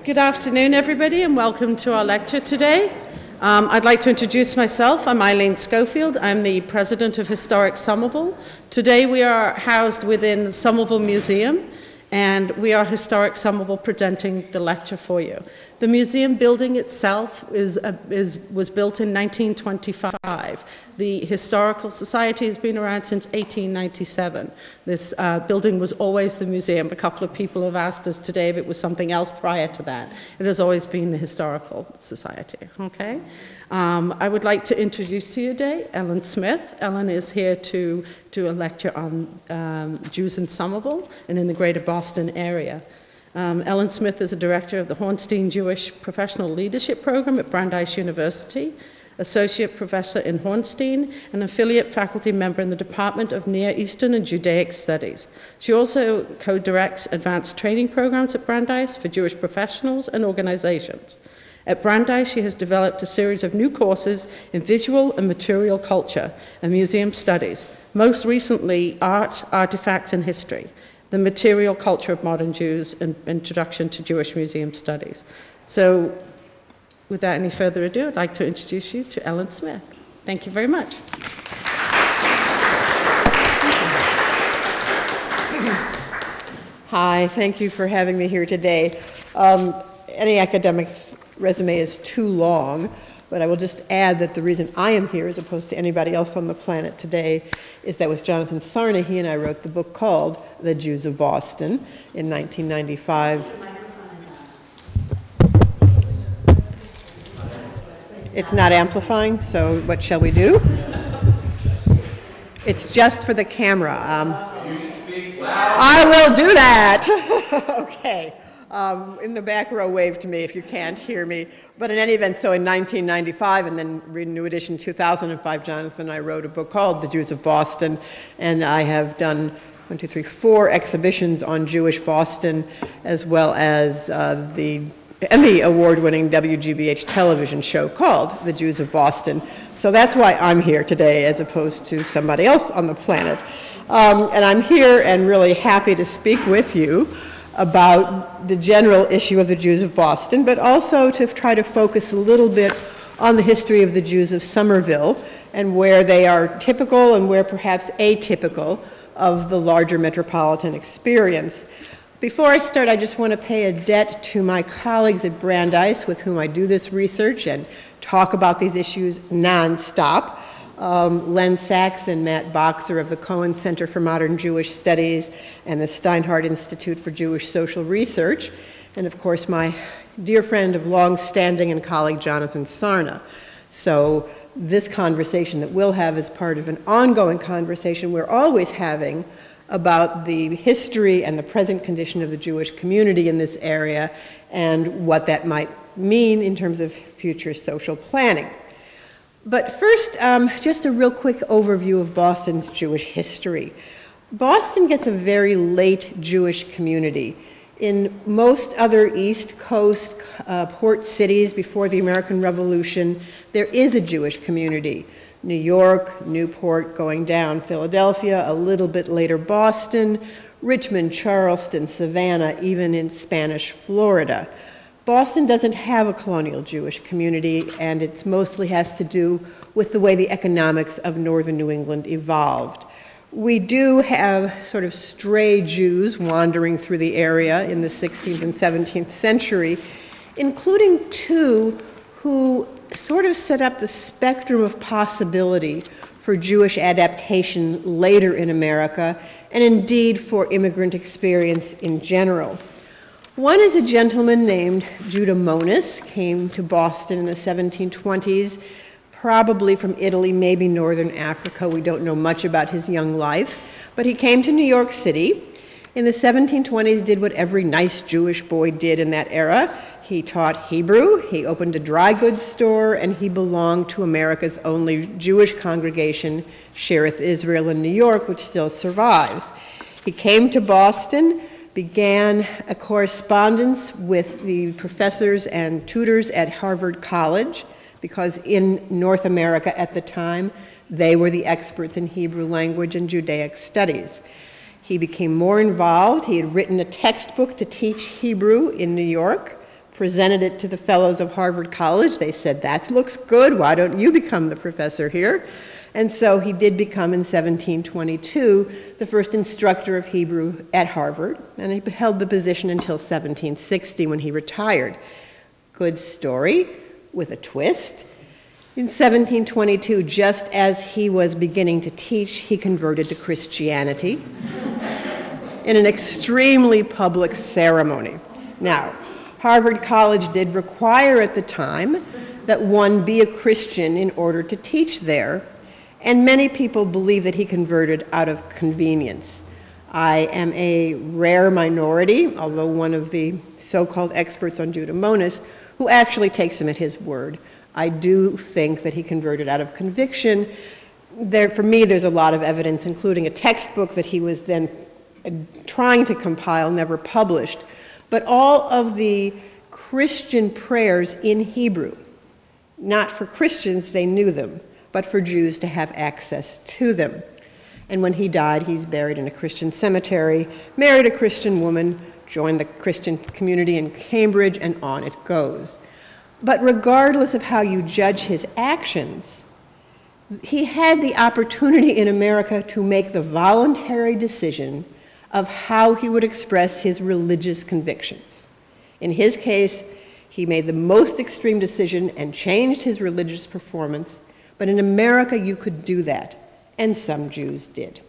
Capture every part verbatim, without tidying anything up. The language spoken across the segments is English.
Good afternoon, everybody, and welcome to our lecture today. Um, I'd like to introduce myself. I'm Eileen Schofield. I'm the president of Historic Somerville. Today we are housed within Somerville Museum, and we are Historic Somerville presenting the lecture for you. The museum building itself is, uh, is, was built in nineteen twenty-five. The Historical Society has been around since eighteen ninety-seven. This uh, building was always the museum. A couple of people have asked us today if it was something else prior to that. It has always been the Historical Society, okay? Um, I would like to introduce to you today Ellen Smith. Ellen is here to do a lecture on um, Jews in Somerville and in the greater Boston area. Um, Ellen Smith is a director of the Hornstein Jewish Professional Leadership Program at Brandeis University, associate professor in Hornstein, and affiliate faculty member in the Department of Near Eastern and Judaic Studies. She also co-directs advanced training programs at Brandeis for Jewish professionals and organizations. At Brandeis, she has developed a series of new courses in visual and material culture and museum studies, most recently art, artifacts, and history, the material culture of modern Jews, and introduction to Jewish museum studies. So without any further ado, I'd like to introduce you to Ellen Smith. Thank you very much. Hi, thank you for having me here today. Um, any academic resume is too long, but I will just add that the reason I am here, as opposed to anybody else on the planet today, is that with Jonathan Sarna, he and I wrote the book called The Jews of Boston in nineteen ninety-five. It's not amplifying, so what shall we do? It's just for the camera. Um, I will do that. Okay. Um, in the back row, wave to me if you can't hear me. But in any event, so in nineteen ninety-five, and then New Edition two thousand five, Jonathan and I wrote a book called The Jews of Boston, and I have done one, two, three, four exhibitions on Jewish Boston, as well as uh, the Emmy award-winning W G B H television show called The Jews of Boston. So that's why I'm here today, as opposed to somebody else on the planet. Um, and I'm here and really happy to speak with you about the general issue of the Jews of Boston, but also to try to focus a little bit on the history of the Jews of Somerville and where they are typical and where perhaps atypical of the larger metropolitan experience. Before I start, I just want to pay a debt to my colleagues at Brandeis with whom I do this research and talk about these issues nonstop. Um, Len Sachs and Matt Boxer of the Cohen Center for Modern Jewish Studies and the Steinhardt Institute for Jewish Social Research, and of course my dear friend of long-standing and colleague Jonathan Sarna. So this conversation that we'll have is part of an ongoing conversation we're always having about the history and the present condition of the Jewish community in this area and what that might mean in terms of future social planning. But first, um, just a real quick overview of Boston's Jewish history. Boston gets a very late Jewish community. In most other East Coast uh, port cities before the American Revolution, there is a Jewish community. New York, Newport, going down, Philadelphia, a little bit later Boston, Richmond, Charleston, Savannah, even in Spanish Florida. Boston doesn't have a colonial Jewish community, and it mostly has to do with the way the economics of northern New England evolved. We do have sort of stray Jews wandering through the area in the sixteenth and seventeenth century, including two who sort of set up the spectrum of possibility for Jewish adaptation later in America, and indeed for immigrant experience in general. One is a gentleman named Judah Monis, came to Boston in the seventeen twenties, probably from Italy, maybe northern Africa. We don't know much about his young life, but he came to New York City. In the seventeen twenties, did what every nice Jewish boy did in that era. He taught Hebrew, he opened a dry goods store, and he belonged to America's only Jewish congregation, Sherith Israel in New York, which still survives. He came to Boston, began a correspondence with the professors and tutors at Harvard College, because in North America at the time, they were the experts in Hebrew language and Judaic studies. He became more involved. He had written a textbook to teach Hebrew in New York, presented it to the fellows of Harvard College. They said, that looks good, why don't you become the professor here? And so he did become, in seventeen twenty-two, the first instructor of Hebrew at Harvard, and he held the position until seventeen sixty when he retired. Good story, with a twist. In seventeen twenty-two, just as he was beginning to teach, he converted to Christianity in an extremely public ceremony. Now, Harvard College did require at the time that one be a Christian in order to teach there, and many people believe that he converted out of convenience. I am a rare minority, although one of the so-called experts on Judamonas, who actually takes him at his word. I do think that he converted out of conviction. There, for me, there's a lot of evidence, including a textbook that he was then trying to compile, never published. But all of the Christian prayers in Hebrew, not for Christians, they knew them, but for Jews to have access to them. And when he died, he's buried in a Christian cemetery, married a Christian woman, joined the Christian community in Cambridge, and on it goes. But regardless of how you judge his actions, he had the opportunity in America to make the voluntary decision of how he would express his religious convictions. In his case, he made the most extreme decision and changed his religious performance, but in America you could do that, and some Jews did.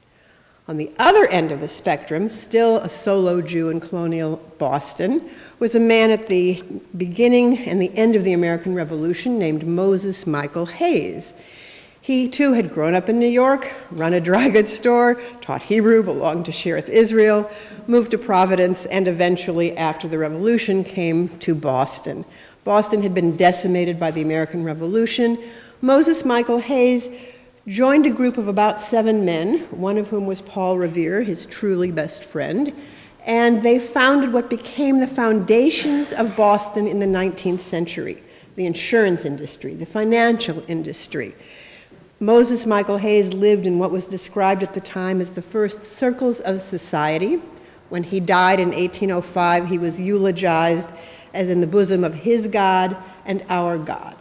On the other end of the spectrum, still a solo Jew in colonial Boston, was a man at the beginning and the end of the American Revolution named Moses Michael Hayes. He too had grown up in New York, run a dry goods store, taught Hebrew, belonged to Shearith Israel, moved to Providence, and eventually, after the Revolution, came to Boston. Boston had been decimated by the American Revolution. Moses Michael Hayes joined a group of about seven men, one of whom was Paul Revere, his truly best friend, and they founded what became the foundations of Boston in the nineteenth century, the insurance industry, the financial industry. Moses Michael Hayes lived in what was described at the time as the first circles of society. When he died in eighteen oh five, he was eulogized as in the bosom of his God and our God.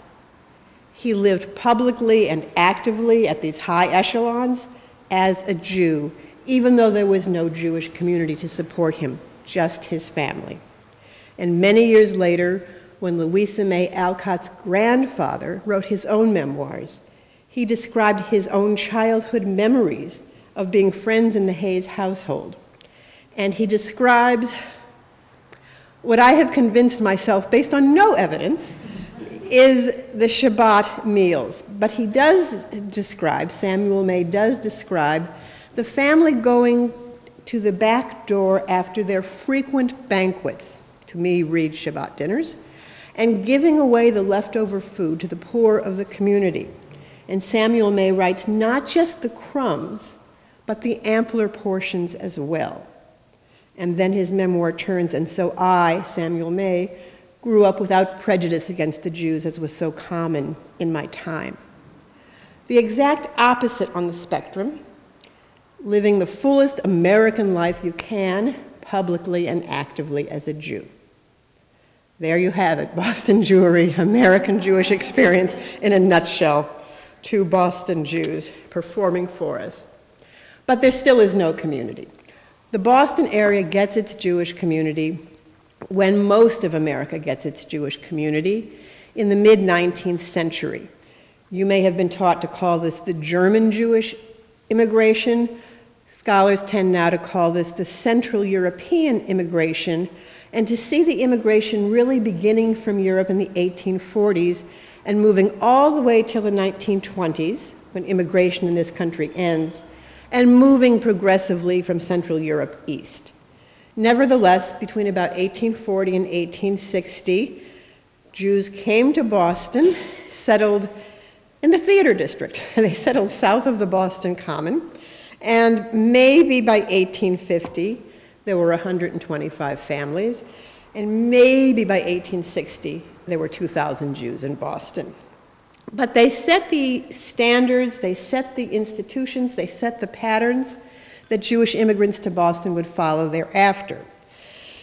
He lived publicly and actively at these high echelons as a Jew, even though there was no Jewish community to support him, just his family. And many years later, when Louisa May Alcott's grandfather wrote his own memoirs, he described his own childhood memories of being friends in the Hayes household. And he describes what I have convinced myself, based on no evidence, is the Shabbat meals. But he does describe, Samuel May does describe, the family going to the back door after their frequent banquets, to me read Shabbat dinners, and giving away the leftover food to the poor of the community. And Samuel May writes not just the crumbs, but the ampler portions as well. And then his memoir turns, and so I, Samuel May, grew up without prejudice against the Jews, as was so common in my time. The exact opposite on the spectrum, living the fullest American life you can, publicly and actively as a Jew. There you have it, Boston Jewry, American Jewish experience in a nutshell. Two Boston Jews performing for us. But there still is no community. The Boston area gets its Jewish community when most of America gets its Jewish community, in the mid nineteenth century. You may have been taught to call this the German Jewish immigration. Scholars tend now to call this the Central European immigration, and to see the immigration really beginning from Europe in the eighteen forties and moving all the way till the nineteen twenties, when immigration in this country ends, and moving progressively from Central Europe east. Nevertheless, between about eighteen forty and eighteen sixty, Jews came to Boston, settled in the theater district. They settled south of the Boston Common, and maybe by eighteen fifty, there were one hundred twenty-five families, and maybe by eighteen sixty, there were two thousand Jews in Boston. But they set the standards, they set the institutions, they set the patterns that Jewish immigrants to Boston would follow thereafter.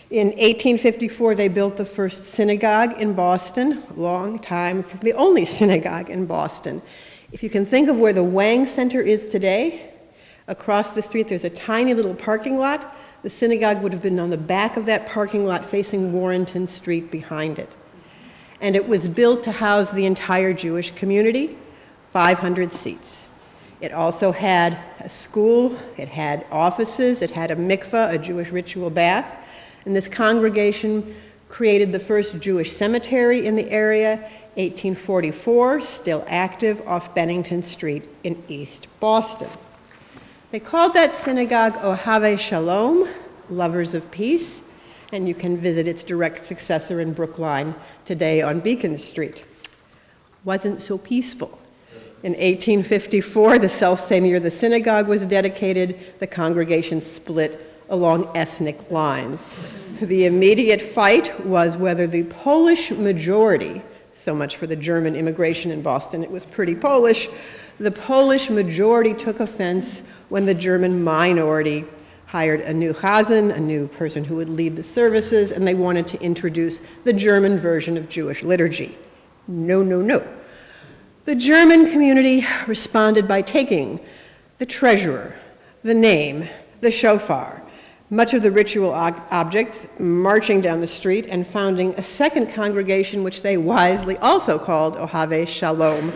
In eighteen fifty-four, they built the first synagogue in Boston, long time, the only synagogue in Boston. If you can think of where the Wang Center is today, across the street there's a tiny little parking lot. The synagogue would have been on the back of that parking lot facing Warrenton Street behind it. And it was built to house the entire Jewish community, five hundred seats. It also had a school, it had offices, it had a mikveh, a Jewish ritual bath. And this congregation created the first Jewish cemetery in the area, eighteen forty-four, still active off Bennington Street in East Boston. They called that synagogue Ohave Shalom, Lovers of Peace, and you can visit its direct successor in Brookline today on Beacon Street. Wasn't so peaceful. In eighteen fifty-four, the selfsame year the synagogue was dedicated, the congregation split along ethnic lines. The immediate fight was whether the Polish majority, so much for the German immigration in Boston, it was pretty Polish, the Polish majority took offense when the German minority hired a new chazan, a new person who would lead the services, and they wanted to introduce the German version of Jewish liturgy. No, no, no. The German community responded by taking the treasurer, the name, the shofar, much of the ritual objects, marching down the street and founding a second congregation which they wisely also called Ohave Shalom.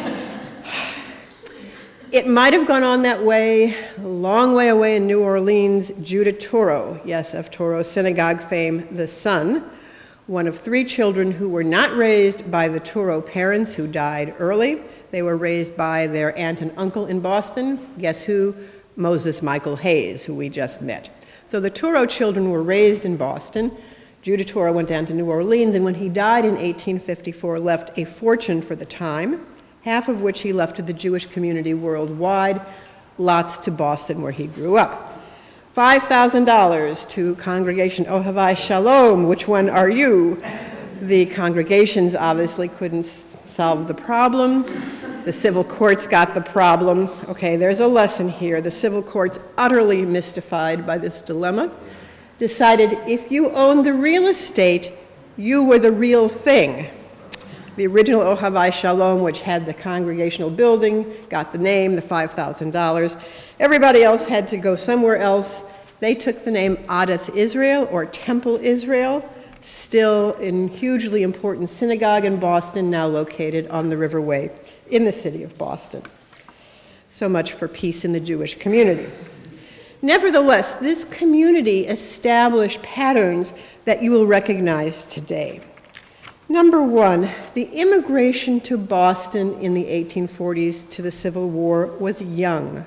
It might have gone on that way a long way away in New Orleans. Judah Toro, yes, of Toro synagogue fame, the son, one of three children who were not raised by the Toro parents who died early. They were raised by their aunt and uncle in Boston. Guess who? Moses Michael Hayes, who we just met. So the Toro children were raised in Boston. Judah Toro went down to New Orleans, and when he died in eighteen fifty-four, left a fortune for the time, half of which he left to the Jewish community worldwide, lots to Boston where he grew up. five thousand dollars to Congregation Ohave Shalom, which one are you? The congregations obviously couldn't solve the problem. The civil courts got the problem. Okay, there's a lesson here. The civil courts, utterly mystified by this dilemma, decided if you owned the real estate, you were the real thing. The original Ohave Shalom, which had the congregational building, got the name, the five thousand dollars. Everybody else had to go somewhere else. They took the name Adath Israel, or Temple Israel, still a hugely important synagogue in Boston, now located on the Riverway in the city of Boston. So much for peace in the Jewish community. Nevertheless, this community established patterns that you will recognize today. Number one, the immigration to Boston in the eighteen forties to the Civil War was young.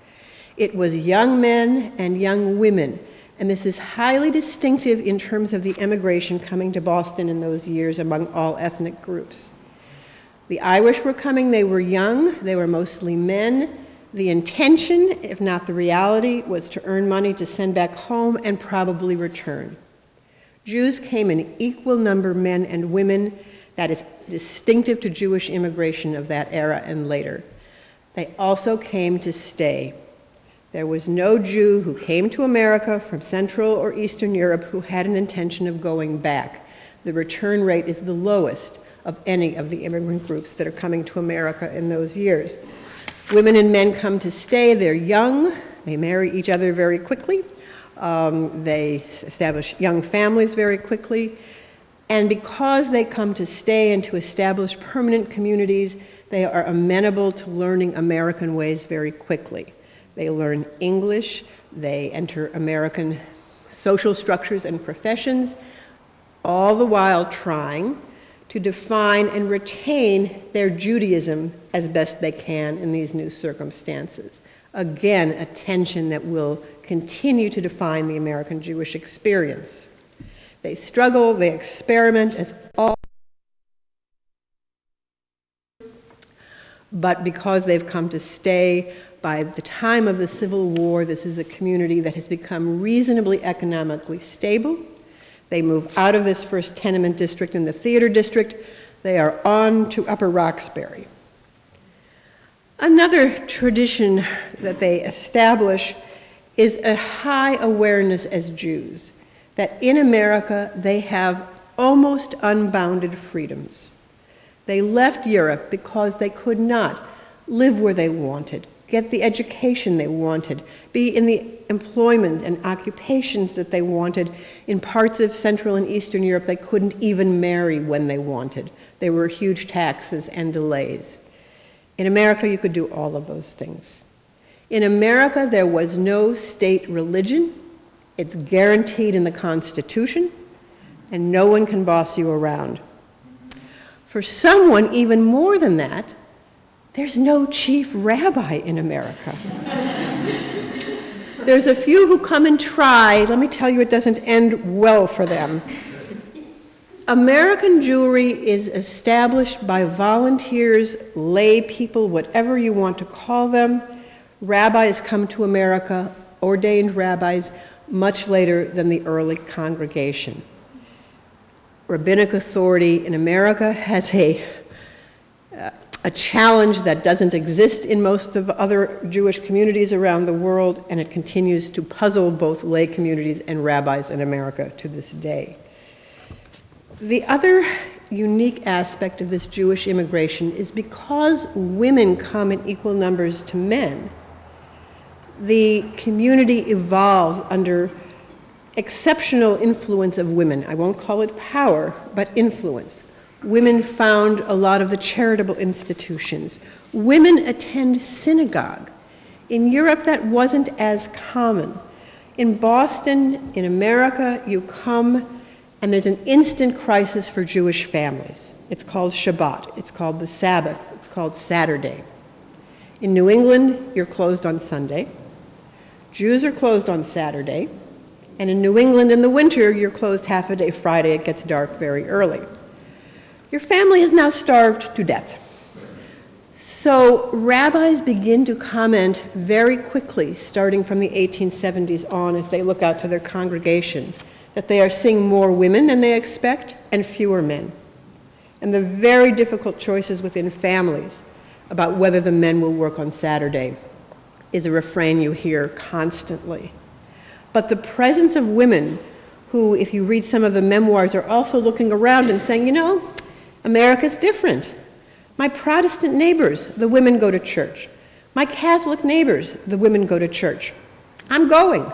It was young men and young women, and this is highly distinctive in terms of the immigration coming to Boston in those years among all ethnic groups. The Irish were coming, they were young, they were mostly men. The intention, if not the reality, was to earn money to send back home and probably return. Jews came in equal number, men and women. That is distinctive to Jewish immigration of that era and later. They also came to stay. There was no Jew who came to America from Central or Eastern Europe who had an intention of going back. The return rate is the lowest of any of the immigrant groups that are coming to America in those years. Women and men come to stay, they're young, they marry each other very quickly, um, they establish young families very quickly, and because they come to stay and to establish permanent communities, they are amenable to learning American ways very quickly. They learn English, they enter American social structures and professions, all the while trying to define and retain their Judaism as best they can in these new circumstances. Again, a tension that will continue to define the American Jewish experience. They struggle, they experiment as all, but because they've come to stay, by the time of the Civil War, this is a community that has become reasonably economically stable. They move out of this first tenement district in the theater district. They are on to Upper Roxbury. Another tradition that they establish is a high awareness as Jews. that in America they have almost unbounded freedoms. They left Europe because they could not live where they wanted, get the education they wanted, be in the employment and occupations that they wanted. In parts of Central and Eastern Europe, they couldn't even marry when they wanted. There were huge taxes and delays. In America, you could do all of those things. In America, there was no state religion. It's guaranteed in the Constitution, and no one can boss you around. For someone even more than that, there's no chief rabbi in America. There's a few who come and try. Let me tell you, it doesn't end well for them. American Jewry is established by volunteers, lay people, whatever you want to call them. Rabbis come to America, ordained rabbis, much later than the early congregation. Rabbinic authority in America has a, uh, a challenge that doesn't exist in most of other Jewish communities around the world, and it continues to puzzle both lay communities and rabbis in America to this day. The other unique aspect of this Jewish immigration is because women come in equal numbers to men, the community evolves under exceptional influence of women. I won't call it power, but influence. Women found a lot of the charitable institutions. Women attend synagogue. In Europe, that wasn't as common. In Boston, in America, you come and there's an instant crisis for Jewish families. It's called Shabbat. It's called the Sabbath. It's called Saturday. In New England, you're closed on Sunday. Jews are closed on Saturday. And in New England in the winter, you're closed half a day Friday. It gets dark very early. Your family is now starved to death. So rabbis begin to comment very quickly, starting from the eighteen seventies on, as they look out to their congregation, that they are seeing more women than they expect and fewer men. And the very difficult choices within families about whether the men will work on Saturday is a refrain you hear constantly. But the presence of women who, if you read some of the memoirs, are also looking around and saying, you know, America's different. My Protestant neighbors, the women go to church. My Catholic neighbors, the women go to church. I'm going.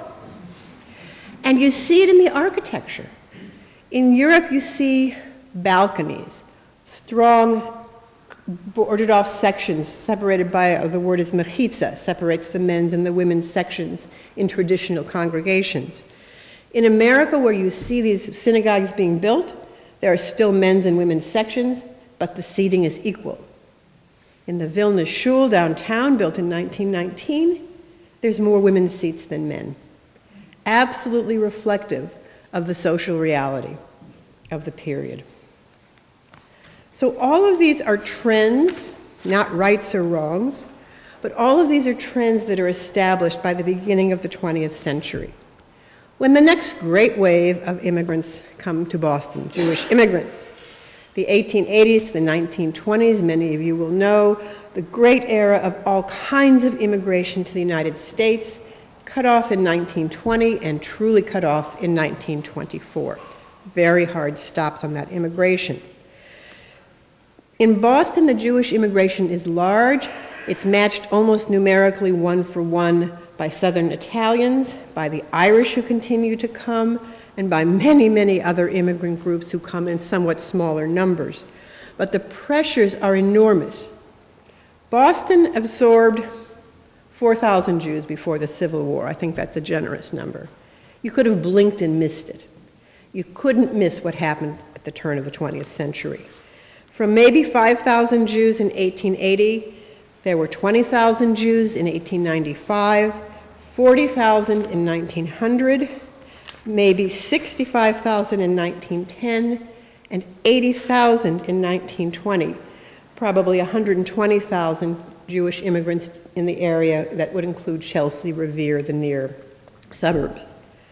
And you see it in the architecture. In Europe, you see balconies, strong boarded off sections separated by, uh, the word is mechitza, separates the men's and the women's sections in traditional congregations. In America, where you see these synagogues being built, there are still men's and women's sections, but the seating is equal. In the Vilna Shul downtown, built in nineteen nineteen, there's more women's seats than men. Absolutely reflective of the social reality of the period. So all of these are trends, not rights or wrongs, but all of these are trends that are established by the beginning of the twentieth century. When the next great wave of immigrants come to Boston, Jewish immigrants, the eighteen eighties to the nineteen twenties, many of you will know, the great era of all kinds of immigration to the United States, cut off in nineteen twenty and truly cut off in nineteen twenty-four. Very hard stops on that immigration. In Boston, the Jewish immigration is large. It's matched almost numerically one for one by Southern Italians, by the Irish who continue to come, and by many, many other immigrant groups who come in somewhat smaller numbers. But the pressures are enormous. Boston absorbed four thousand Jews before the Civil War. I think that's a generous number. You could have blinked and missed it. You couldn't miss what happened at the turn of the twentieth century. From maybe five thousand Jews in eighteen eighty, there were twenty thousand Jews in eighteen ninety-five, forty thousand in nineteen hundred, maybe sixty-five thousand in nineteen ten, and eighty thousand in nineteen twenty. Probably one hundred twenty thousand Jewish immigrants in the area that would include Chelsea, Revere, the near suburbs.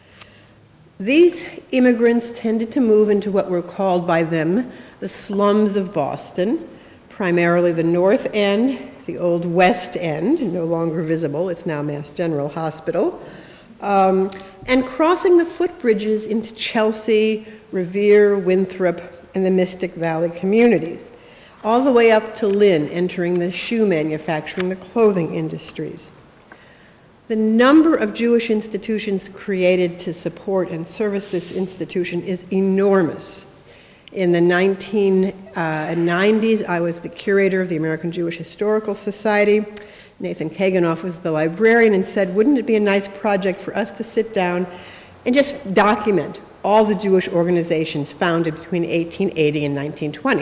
These immigrants tended to move into what were called by them the slums of Boston, primarily the North End, the old West End, no longer visible, it's now Mass General Hospital, um, and crossing the footbridges into Chelsea, Revere, Winthrop, and the Mystic Valley communities, all the way up to Lynn, entering the shoe manufacturing, the clothing industries. The number of Jewish institutions created to support and service this institution is enormous. In the nineteen nineties, I was the curator of the American Jewish Historical Society. Nathan Kaganoff was the librarian and said, wouldn't it be a nice project for us to sit down and just document all the Jewish organizations founded between eighteen eighty and nineteen twenty.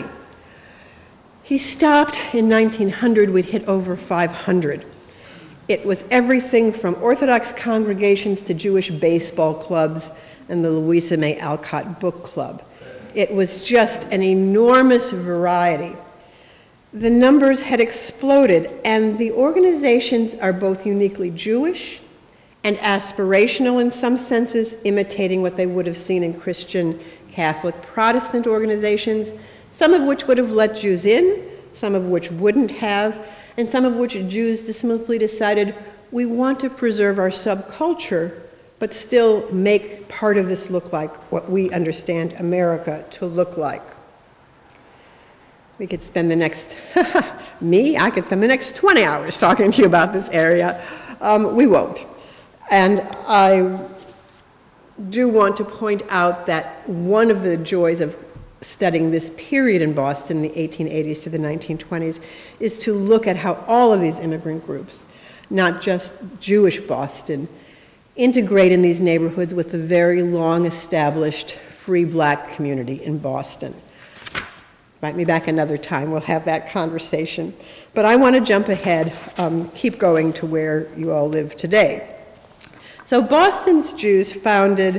He stopped in nineteen hundred, we'd hit over five hundred. It was everything from Orthodox congregations to Jewish baseball clubs and the Louisa May Alcott Book Club. It was just an enormous variety. The numbers had exploded, and the organizations are both uniquely Jewish and aspirational in some senses, imitating what they would have seen in Christian, Catholic, Protestant organizations, some of which would have let Jews in, some of which wouldn't have, and some of which Jews just simply decided, we want to preserve our subculture, but still make part of this look like what we understand America to look like. We could spend the next, me, I could spend the next twenty hours talking to you about this area. Um, we won't. And I do want to point out that one of the joys of studying this period in Boston, the eighteen eighties to the nineteen twenties, is to look at how all of these immigrant groups, not just Jewish Boston, integrate in these neighborhoods with the very long established free black community in Boston. Invite me back another time, we'll have that conversation. But I want to jump ahead, um, keep going to where you all live today. So Boston's Jews founded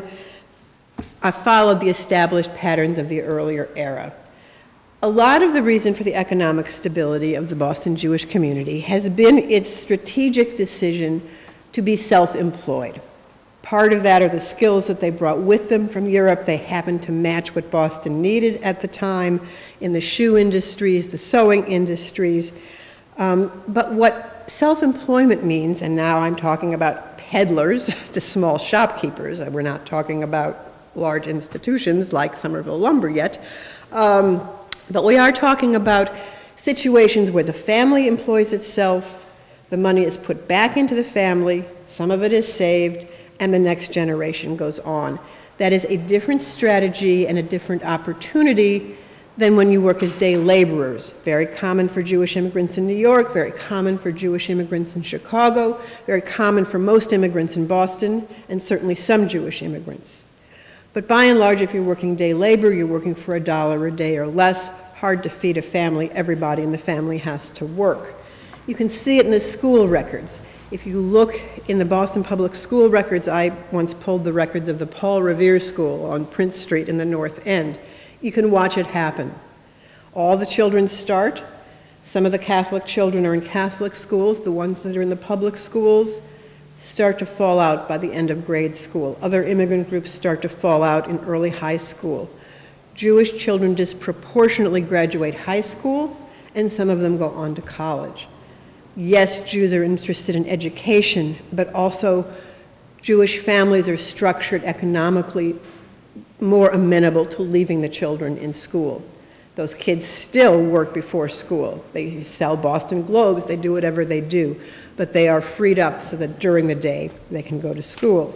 I followed the established patterns of the earlier era. A lot of the reason for the economic stability of the Boston Jewish community has been its strategic decision to be self-employed. Part of that are the skills that they brought with them from Europe. They happened to match what Boston needed at the time in the shoe industries, the sewing industries. Um, but what self-employment means, and now I'm talking about peddlers to small shopkeepers, we're not talking about large institutions like Somerville Lumber yet, um, but we are talking about situations where the family employs itself, the money is put back into the family, some of it is saved, and the next generation goes on. That is a different strategy and a different opportunity than when you work as day laborers. Very common for Jewish immigrants in New York, very common for Jewish immigrants in Chicago, very common for most immigrants in Boston, and certainly some Jewish immigrants. But by and large, if you're working day labor, you're working for a dollar a day or less. Hard to feed a family. Everybody in the family has to work. You can see it in the school records. If you look in the Boston Public School records, I once pulled the records of the Paul Revere School on Prince Street in the North End. You can watch it happen. All the children start. Some of the Catholic children are in Catholic schools. The ones that are in the public schools start to fall out by the end of grade school. Other immigrant groups start to fall out in early high school. Jewish children disproportionately graduate high school, and some of them go on to college. Yes, Jews are interested in education, but also Jewish families are structured economically more amenable to leaving the children in school. Those kids still work before school. They sell Boston Globes, they do whatever they do, but they are freed up so that during the day they can go to school.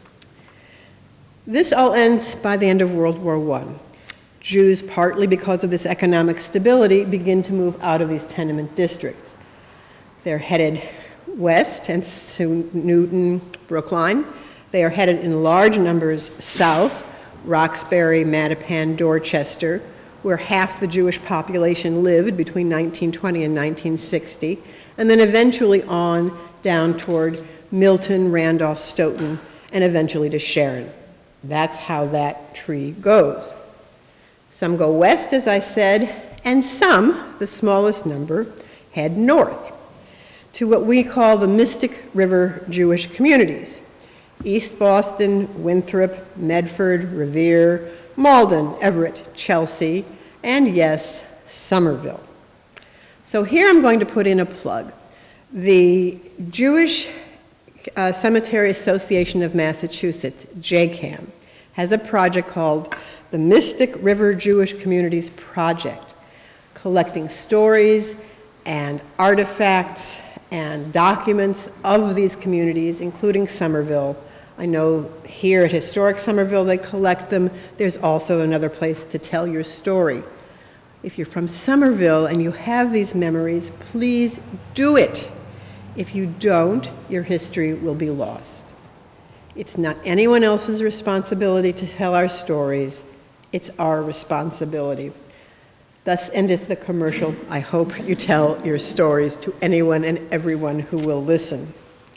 This all ends by the end of World War One. Jews, partly because of this economic stability, begin to move out of these tenement districts. They're headed west and to Newton, Brookline. They are headed in large numbers south, Roxbury, Mattapan, Dorchester, where half the Jewish population lived between nineteen twenty and nineteen sixty, and then eventually on down toward Milton, Randolph, Stoughton, and eventually to Sharon. That's how that tree goes. Some go west, as I said, and some, the smallest number, head north to what we call the Mystic River Jewish communities. East Boston, Winthrop, Medford, Revere, Malden, Everett, Chelsea, and yes, Somerville. So here I'm going to put in a plug. The Jewish uh, Cemetery Association of Massachusetts, J CAM, has a project called the Mystic River Jewish Communities Project, collecting stories and artifacts and documents of these communities, including Somerville. I know here at Historic Somerville they collect them. There's also another place to tell your story. If you're from Somerville and you have these memories, please do it. If you don't, your history will be lost. It's not anyone else's responsibility to tell our stories. It's our responsibility. Thus endeth the commercial. I hope you tell your stories to anyone and everyone who will listen.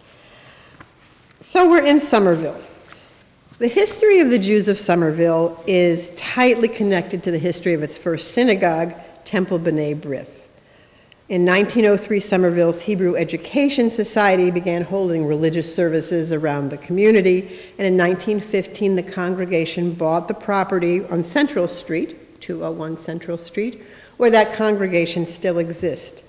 So we're in Somerville. The history of the Jews of Somerville is tightly connected to the history of its first synagogue, Temple B'nai B'rith. In nineteen oh three, Somerville's Hebrew Education Society began holding religious services around the community, and in nineteen fifteen, the congregation bought the property on Central Street, two oh one Central Street, where that congregation still exists.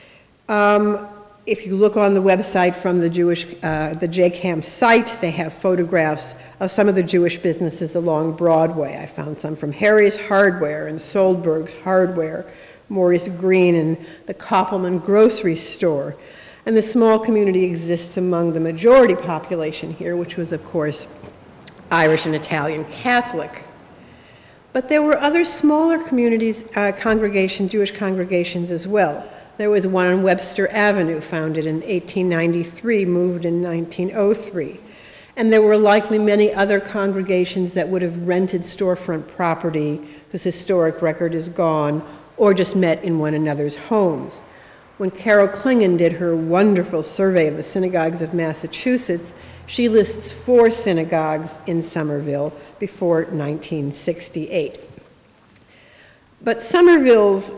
Um, If you look on the website from the Jewish, uh, the J CAM site, they have photographs of some of the Jewish businesses along Broadway. I found some from Harry's Hardware and Soldberg's Hardware, Maurice Green and the Koppelman Grocery Store. And the small community exists among the majority population here, which was, of course, Irish and Italian Catholic. But there were other smaller communities, uh, congregation, Jewish congregations as well. There was one on Webster Avenue, founded in eighteen ninety-three, moved in nineteen oh three. And there were likely many other congregations that would have rented storefront property whose historic record is gone, or just met in one another's homes. When Carol Klingon did her wonderful survey of the synagogues of Massachusetts, she lists four synagogues in Somerville before nineteen sixty-eight. But Somerville's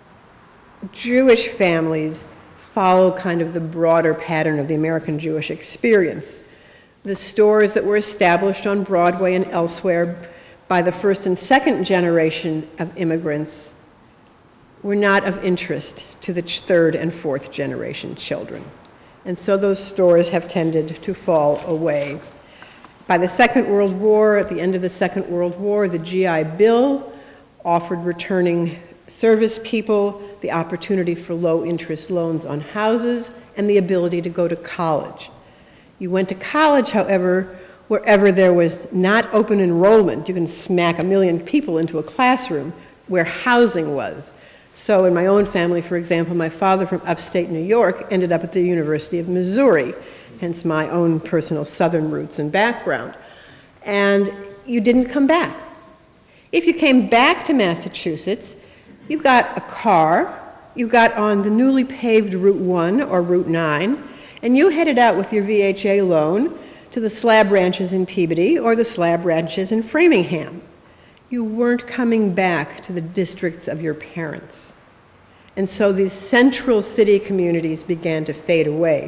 Jewish families follow kind of the broader pattern of the American Jewish experience. The stores that were established on Broadway and elsewhere by the first and second generation of immigrants were not of interest to the third and fourth generation children. And so those stores have tended to fall away. By the Second World War, at the end of the Second World War, the G I Bill offered returning service people the opportunity for low-interest loans on houses and the ability to go to college. You went to college, however, wherever there was not open enrollment. You can smack a million people into a classroom where housing was. So in my own family, for example, my father from upstate New York ended up at the University of Missouri, hence my own personal Southern roots and background. And you didn't come back. If you came back to Massachusetts, you got a car, you got on the newly paved Route one or Route nine, and you headed out with your V H A loan to the slab ranches in Peabody or the slab ranches in Framingham. You weren't coming back to the districts of your parents. And so these central city communities began to fade away.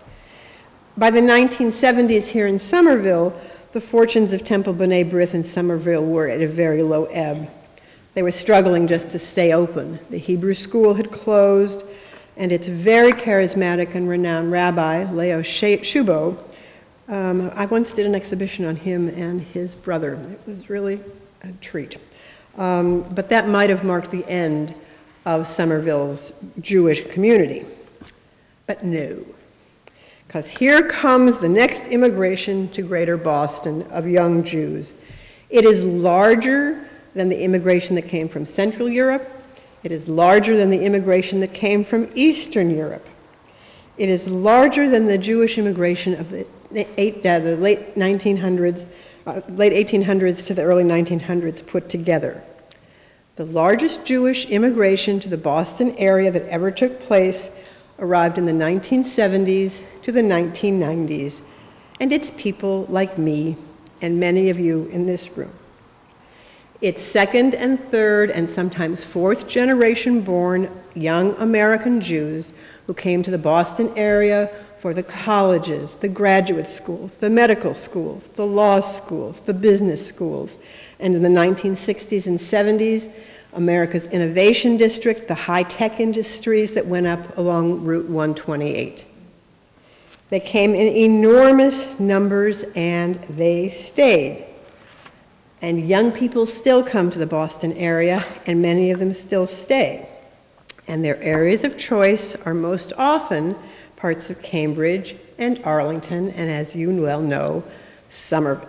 By the nineteen seventies here in Somerville, the fortunes of Temple B'nai B'rith and Somerville were at a very low ebb. They were struggling just to stay open. The Hebrew school had closed, and its very charismatic and renowned rabbi, Leo Shubo, um, I once did an exhibition on him and his brother. It was really a treat. Um, but that might have marked the end of Somerville's Jewish community. But no, because here comes the next immigration to Greater Boston of young Jews. It is larger than the immigration that came from Central Europe. It is larger than the immigration that came from Eastern Europe. It is larger than the Jewish immigration of the, eight, uh, the late nineteen hundreds, uh, late eighteen hundreds to the early nineteen hundreds put together. The largest Jewish immigration to the Boston area that ever took place arrived in the nineteen seventies to the nineteen nineties, and it's people like me and many of you in this room. It's second and third and sometimes fourth generation born young American Jews who came to the Boston area for the colleges, the graduate schools, the medical schools, the law schools, the business schools, and in the nineteen sixties and seventies, America's Innovation District, the high-tech industries that went up along Route one twenty-eight. They came in enormous numbers and they stayed. And young people still come to the Boston area, and many of them still stay. And their areas of choice are most often parts of Cambridge and Arlington, and as you well know, Somerville.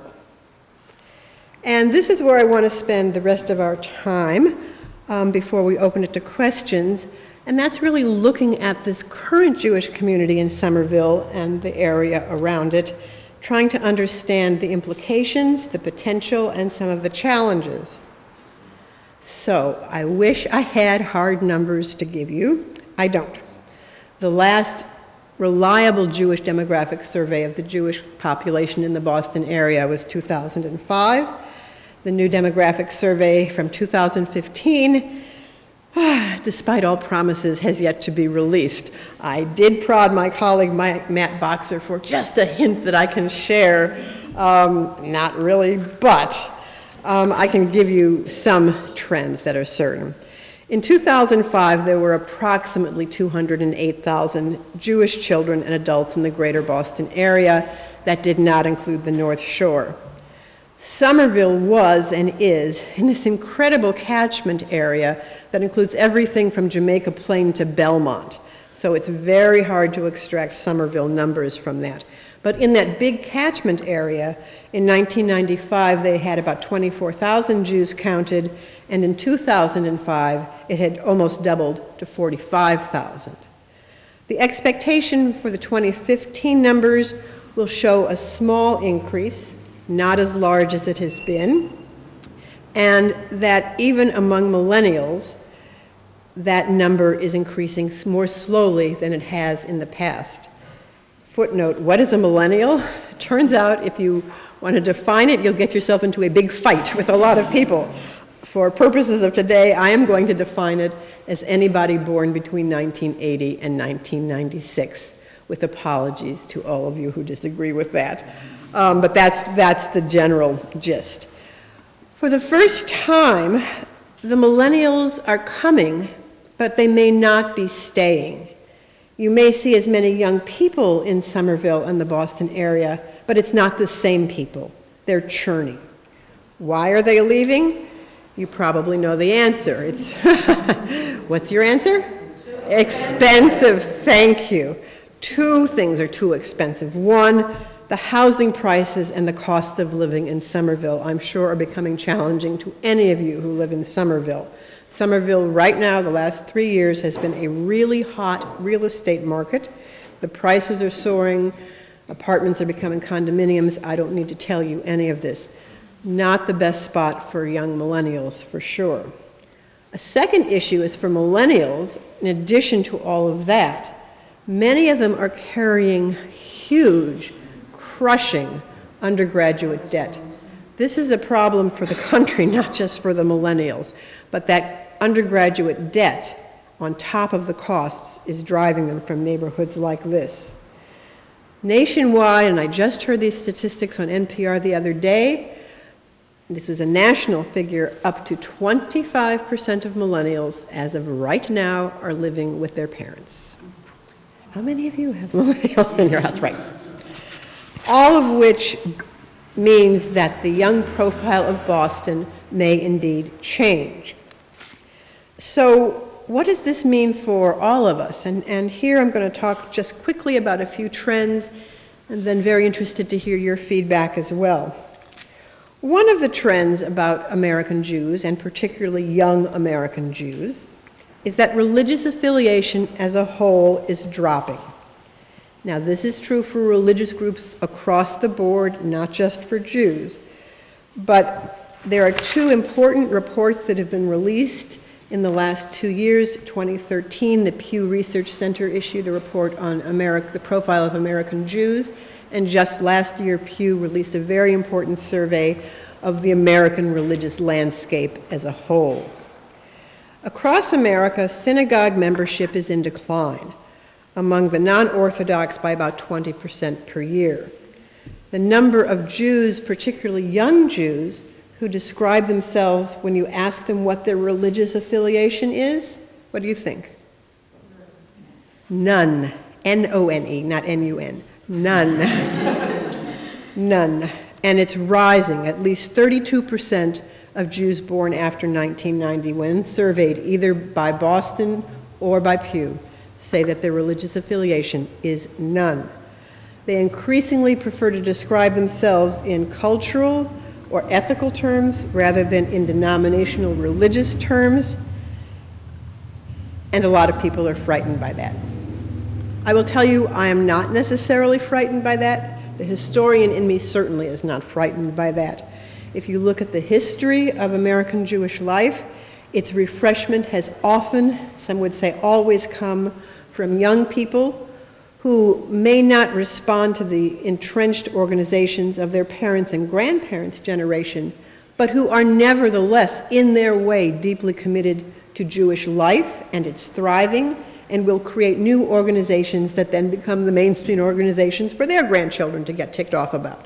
And this is where I want to spend the rest of our time um, before we open it to questions, and that's really looking at this current Jewish community in Somerville and the area around it, trying to understand the implications, the potential, and some of the challenges. So I wish I had hard numbers to give you. I don't. The last reliable Jewish demographic survey of the Jewish population in the Boston area was two thousand five. The new demographic survey from two thousand fifteen, despite all promises, has yet to be released. I did prod my colleague Matt Boxer for just a hint that I can share. Um, not really, but um, I can give you some trends that are certain. In two thousand five, there were approximately two hundred eight thousand Jewish children and adults in the greater Boston area. That did not include the North Shore. Somerville was and is in this incredible catchment area that includes everything from Jamaica Plain to Belmont. So it's very hard to extract Somerville numbers from that. But in that big catchment area, in nineteen ninety-five, they had about twenty-four thousand Jews counted, and in two thousand five, it had almost doubled to forty-five thousand. The expectation for the twenty fifteen numbers will show a small increase, not as large as it has been, and that even among millennials, that number is increasing more slowly than it has in the past. Footnote, what is a millennial? It turns out if you want to define it, you'll get yourself into a big fight with a lot of people. For purposes of today, I am going to define it as anybody born between nineteen eighty and nineteen ninety-six, with apologies to all of you who disagree with that. Um, but that's, that's the general gist. For the first time, the millennials are coming, but they may not be staying. You may see as many young people in Somerville and the Boston area, but it's not the same people. They're churning. Why are they leaving? You probably know the answer. It's what's your answer? Expensive, thank you. Two things are too expensive. One, the housing prices and the cost of living in Somerville, I'm sure, are becoming challenging to any of you who live in Somerville. Somerville right now, the last three years, has been a really hot real estate market. The prices are soaring, apartments are becoming condominiums. I don't need to tell you any of this. Not the best spot for young millennials, for sure. A second issue is for millennials, in addition to all of that, many of them are carrying huge, crushing undergraduate debt. This is a problem for the country, not just for the millennials, but that undergraduate debt on top of the costs is driving them from neighborhoods like this. Nationwide, and I just heard these statistics on N P R the other day, this is a national figure, up to twenty-five percent of millennials, as of right now, are living with their parents. How many of you have millennials in your house? Right. All of which means that the young profile of Boston may indeed change. So what does this mean for all of us? And, and here I'm going to talk just quickly about a few trends, and then very interested to hear your feedback as well. One of the trends about American Jews, and particularly young American Jews, is that religious affiliation as a whole is dropping. Now, this is true for religious groups across the board, not just for Jews. But there are two important reports that have been released in the last two years. twenty thirteen, the Pew Research Center issued a report on America, the profile of American Jews. And just last year, Pew released a very important survey of the American religious landscape as a whole. Across America, synagogue membership is in decline, among the non-Orthodox by about twenty percent per year. The number of Jews, particularly young Jews, who describe themselves when you ask them what their religious affiliation is, what do you think? None. N O N E, not N U N. None. None. And it's rising. At least thirty-two percent of Jews born after nineteen ninety, when surveyed either by Boston or by Pew, say that their religious affiliation is none. They increasingly prefer to describe themselves in cultural or ethical terms rather than in denominational religious terms, and a lot of people are frightened by that. I will tell you, I am not necessarily frightened by that. The historian in me certainly is not frightened by that. If you look at the history of American Jewish life, its refreshment has often, some would say always, come from young people who may not respond to the entrenched organizations of their parents' and grandparents' generation, but who are nevertheless, in their way, deeply committed to Jewish life and its thriving, and will create new organizations that then become the mainstream organizations for their grandchildren to get ticked off about.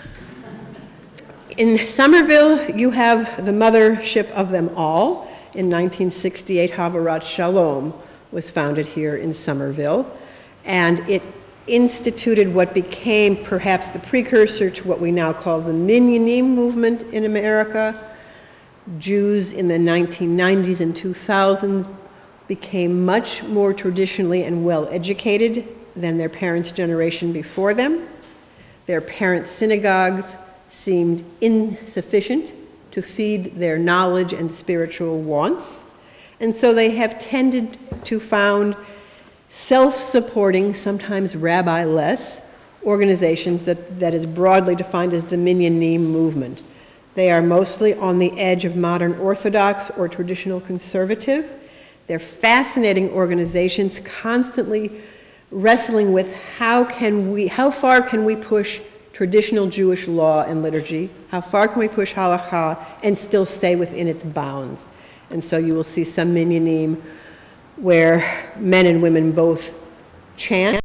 In Somerville, you have the mothership of them all. In nineteen sixty-eight, Havarat Shalom was founded here in Somerville, and it instituted what became perhaps the precursor to what we now call the Minyanim movement in America. Jews in the nineteen nineties and two thousands became much more traditionally and well educated than their parents' generation before them. Their parents' synagogues seemed insufficient to feed their knowledge and spiritual wants, and so they have tended to found self-supporting, sometimes rabbi-less, organizations that, that is broadly defined as the Minyanim movement. They are mostly on the edge of modern Orthodox or traditional conservative. They're fascinating organizations, constantly wrestling with how can we, how far can we push traditional Jewish law and liturgy, how far can we push halakha and still stay within its bounds. And so you will see some minyanim where men and women both chant,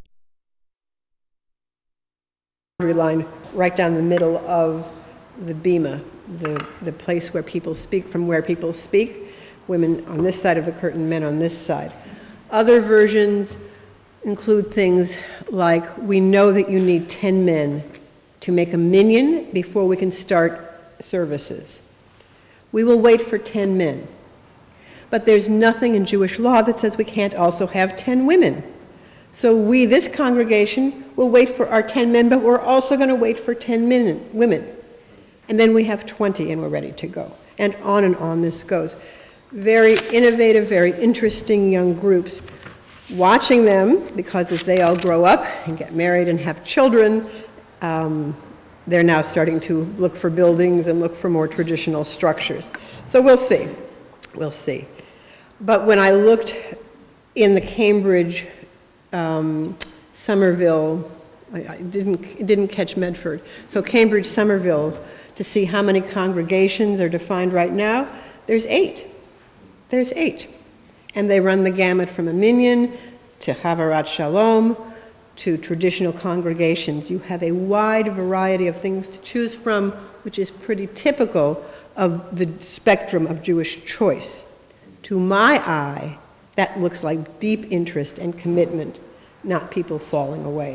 line right down the middle of the bima, the, the place where people speak, from where people speak, women on this side of the curtain, men on this side. Other versions include things like, we know that you need ten men to make a minyan before we can start services. We will wait for ten men. But there's nothing in Jewish law that says we can't also have ten women. So we, this congregation, will wait for our ten men, but we're also going to wait for ten men, women. And then we have twenty and we're ready to go. And on and on this goes. Very innovative, very interesting young groups. Watching them, because as they all grow up and get married and have children, um, they're now starting to look for buildings and look for more traditional structures. So we'll see. We'll see. But when I looked in the Cambridge, um, Somerville, I, I didn't, it didn't catch Medford, so Cambridge, Somerville, to see how many congregations are defined right now, there's eight. There's eight. And they run the gamut from a minyan to Havarat Shalom to traditional congregations. You have a wide variety of things to choose from, which is pretty typical of the spectrum of Jewish choice. To my eye, that looks like deep interest and commitment, not people falling away.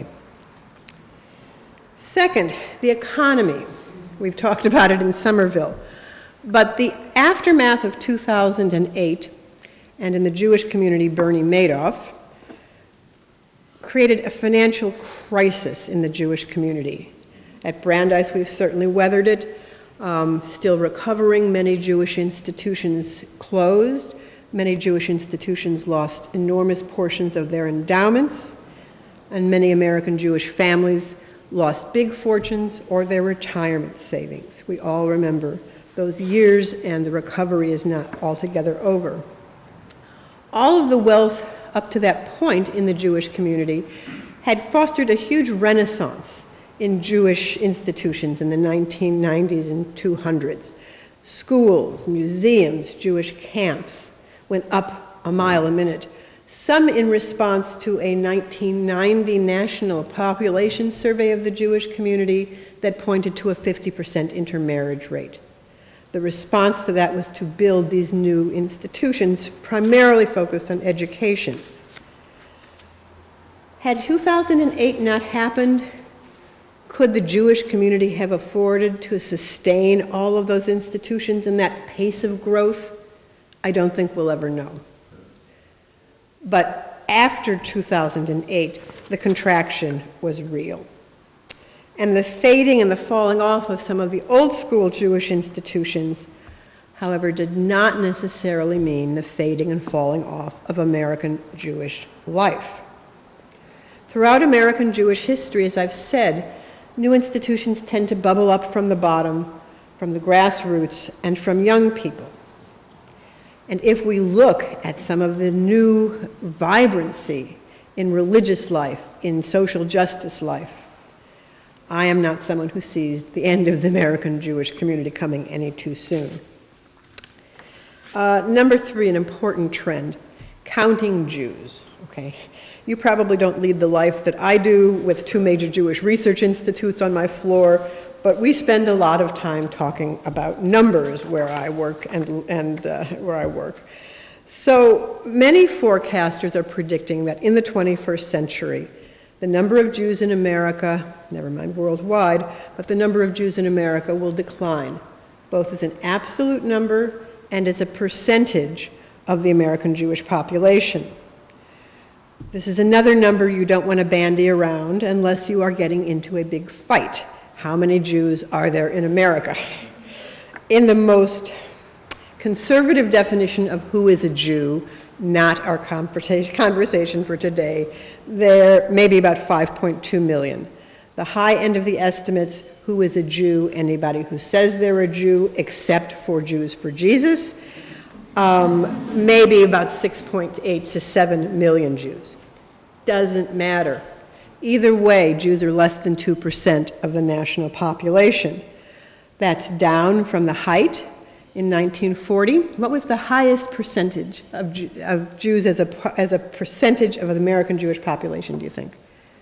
Second, the economy. We've talked about it in Somerville. But the aftermath of two thousand eight, and in the Jewish community, Bernie Madoff, created a financial crisis in the Jewish community. At Brandeis, we've certainly weathered it. Um, still recovering, many Jewish institutions closed. Many Jewish institutions lost enormous portions of their endowments, and many American Jewish families lost big fortunes or their retirement savings. We all remember those years, and the recovery is not altogether over. All of the wealth up to that point in the Jewish community had fostered a huge renaissance in Jewish institutions in the nineteen nineties and two hundreds. Schools, museums, Jewish camps went up a mile a minute, some in response to a nineteen ninety national population survey of the Jewish community that pointed to a fifty percent intermarriage rate. The response to that was to build these new institutions primarily focused on education. Had two thousand eight not happened, could the Jewish community have afforded to sustain all of those institutions and that pace of growth? I don't think we'll ever know. But after two thousand eight, the contraction was real. And the fading and the falling off of some of the old school Jewish institutions, however, did not necessarily mean the fading and falling off of American Jewish life. Throughout American Jewish history, as I've said, new institutions tend to bubble up from the bottom, from the grassroots, and from young people. And if we look at some of the new vibrancy in religious life, in social justice life, I am not someone who sees the end of the American Jewish community coming any too soon. Uh, number three, an important trend, counting Jews, okay? You probably don't lead the life that I do with two major Jewish research institutes on my floor, but we spend a lot of time talking about numbers where I work and, and uh, where I work. So many forecasters are predicting that in the twenty-first century, the number of Jews in America, never mind worldwide, but the number of Jews in America will decline, both as an absolute number and as a percentage of the American Jewish population. This is another number you don't want to bandy around unless you are getting into a big fight. How many Jews are there in America? In the most conservative definition of who is a Jew, not our conversation for today, there may be about five point two million. The high end of the estimates, who is a Jew, anybody who says they're a Jew except for Jews for Jesus, um, maybe about six point eight to seven million Jews. Doesn't matter. Either way, Jews are less than two percent of the national population. That's down from the height in nineteen forty. What was the highest percentage of, Jew, of Jews as a, as a percentage of the American Jewish population, do you think?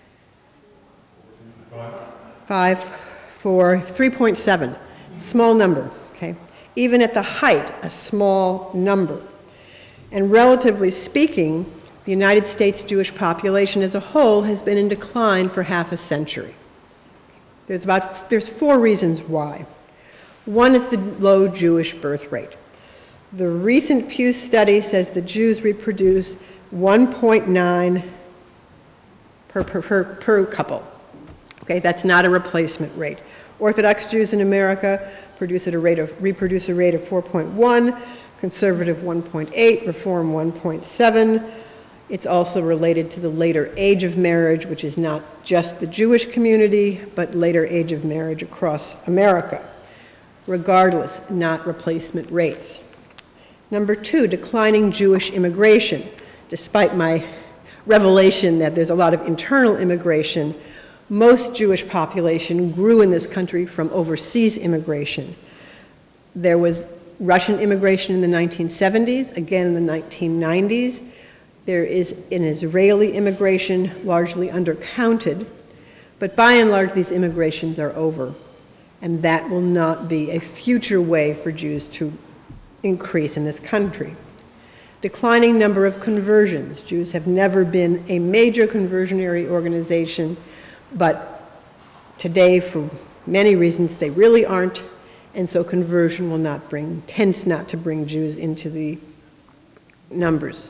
Five. Five, four, three point seven. Small number, okay? Even at the height, a small number. And relatively speaking, the United States Jewish population as a whole has been in decline for half a century. There's about, there's four reasons why. One is the low Jewish birth rate. The recent Pew study says the Jews reproduce one point nine per, per, per, per couple. Okay, that's not a replacement rate. Orthodox Jews in America produce at a rate of, reproduce a rate of four point one, conservative one point eight, Reform one point seven. It's also related to the later age of marriage, which is not just the Jewish community, but later age of marriage across America. Regardless, not replacement rates. Number two, declining Jewish immigration. Despite my revelation that there's a lot of internal immigration, most Jewish population grew in this country from overseas immigration. There was Russian immigration in the nineteen seventies, again in the nineteen nineties. There is an Israeli immigration, largely undercounted, but by and large these immigrations are over, and that will not be a future way for Jews to increase in this country. Declining number of conversions. Jews have never been a major conversionary organization, but today, for many reasons, they really aren't, and so conversion will not bring, tends not to bring Jews into the numbers.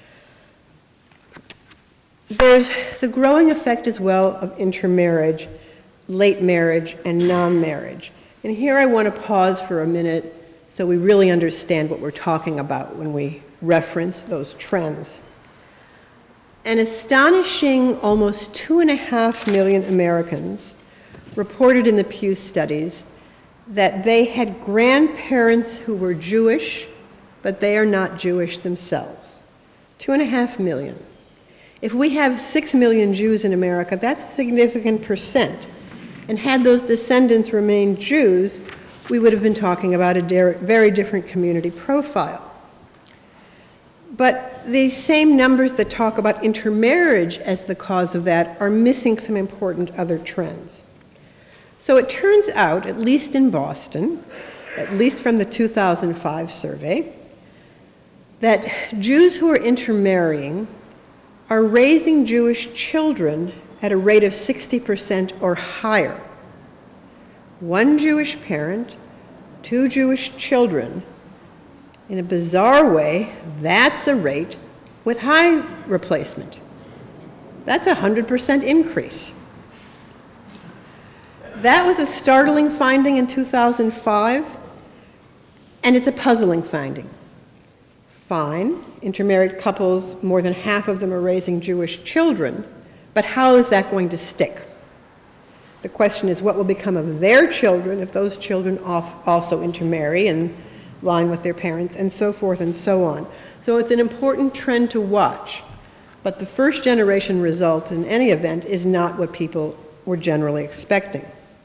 There's the growing effect as well of intermarriage, late marriage, and non-marriage. And here I want to pause for a minute so we really understand what we're talking about when we reference those trends. An astonishing almost two and a half million Americans reported in the Pew studies that they had grandparents who were Jewish, but they are not Jewish themselves. Two and a half million. If we have six million Jews in America, that's a significant percent. And had those descendants remained Jews, we would have been talking about a very different community profile. But these same numbers that talk about intermarriage as the cause of that are missing some important other trends. So it turns out, at least in Boston, at least from the two thousand five survey, that Jews who are intermarrying are raising Jewish children at a rate of sixty percent or higher. One Jewish parent, two Jewish children. In a bizarre way, that's a rate with high replacement. That's a one hundred percent increase. That was a startling finding in two thousand five, and it's a puzzling finding. Fine, intermarried couples, more than half of them are raising Jewish children, but how is that going to stick? The question is, what will become of their children if those children also intermarry in line with their parents, and so forth and so on. So it's an important trend to watch, but the first generation result in any event is not what people were generally expecting.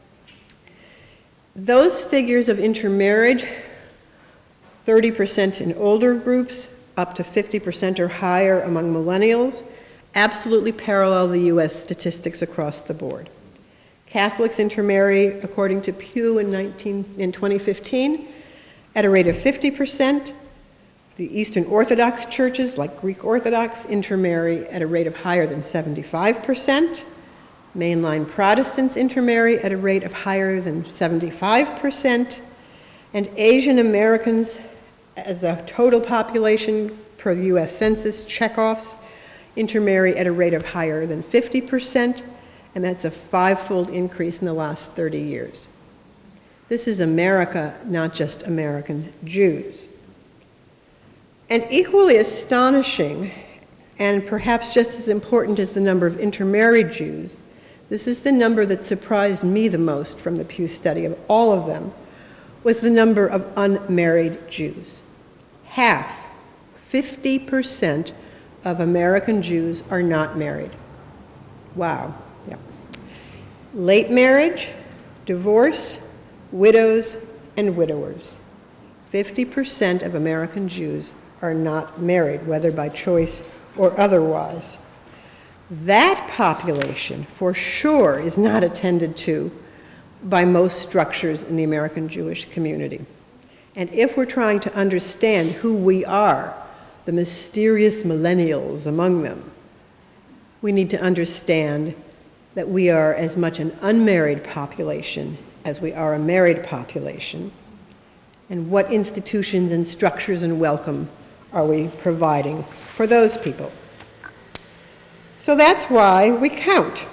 Those figures of intermarriage, thirty percent in older groups, up to fifty percent or higher among millennials, absolutely parallel the U S statistics across the board. Catholics intermarry, according to Pew in, nineteen, in twenty fifteen, at a rate of fifty percent. The Eastern Orthodox churches, like Greek Orthodox, intermarry at a rate of higher than seventy-five percent. Mainline Protestants intermarry at a rate of higher than seventy-five percent. And Asian Americans, as a total population per the U S Census checkoffs, intermarry at a rate of higher than fifty percent, and that's a five-fold increase in the last thirty years. This is America, not just American Jews. And equally astonishing, and perhaps just as important as the number of intermarried Jews, this is the number that surprised me the most from the Pew study of all of them, was the number of unmarried Jews. Half, fifty percent of American Jews are not married. Wow, yeah. Late marriage, divorce, widows, and widowers. fifty percent of American Jews are not married, whether by choice or otherwise. That population, for sure, is not attended to by most structures in the American Jewish community. And if we're trying to understand who we are, the mysterious millennials among them, we need to understand that we are as much an unmarried population as we are a married population, and what institutions and structures and welcome are we providing for those people. So that's why we count.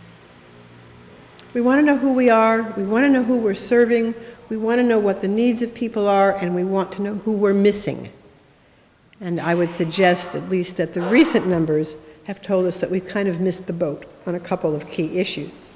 We want to know who we are, we want to know who we're serving, we want to know what the needs of people are, and we want to know who we're missing. And I would suggest, at least, that the recent numbers have told us that we've kind of missed the boat on a couple of key issues.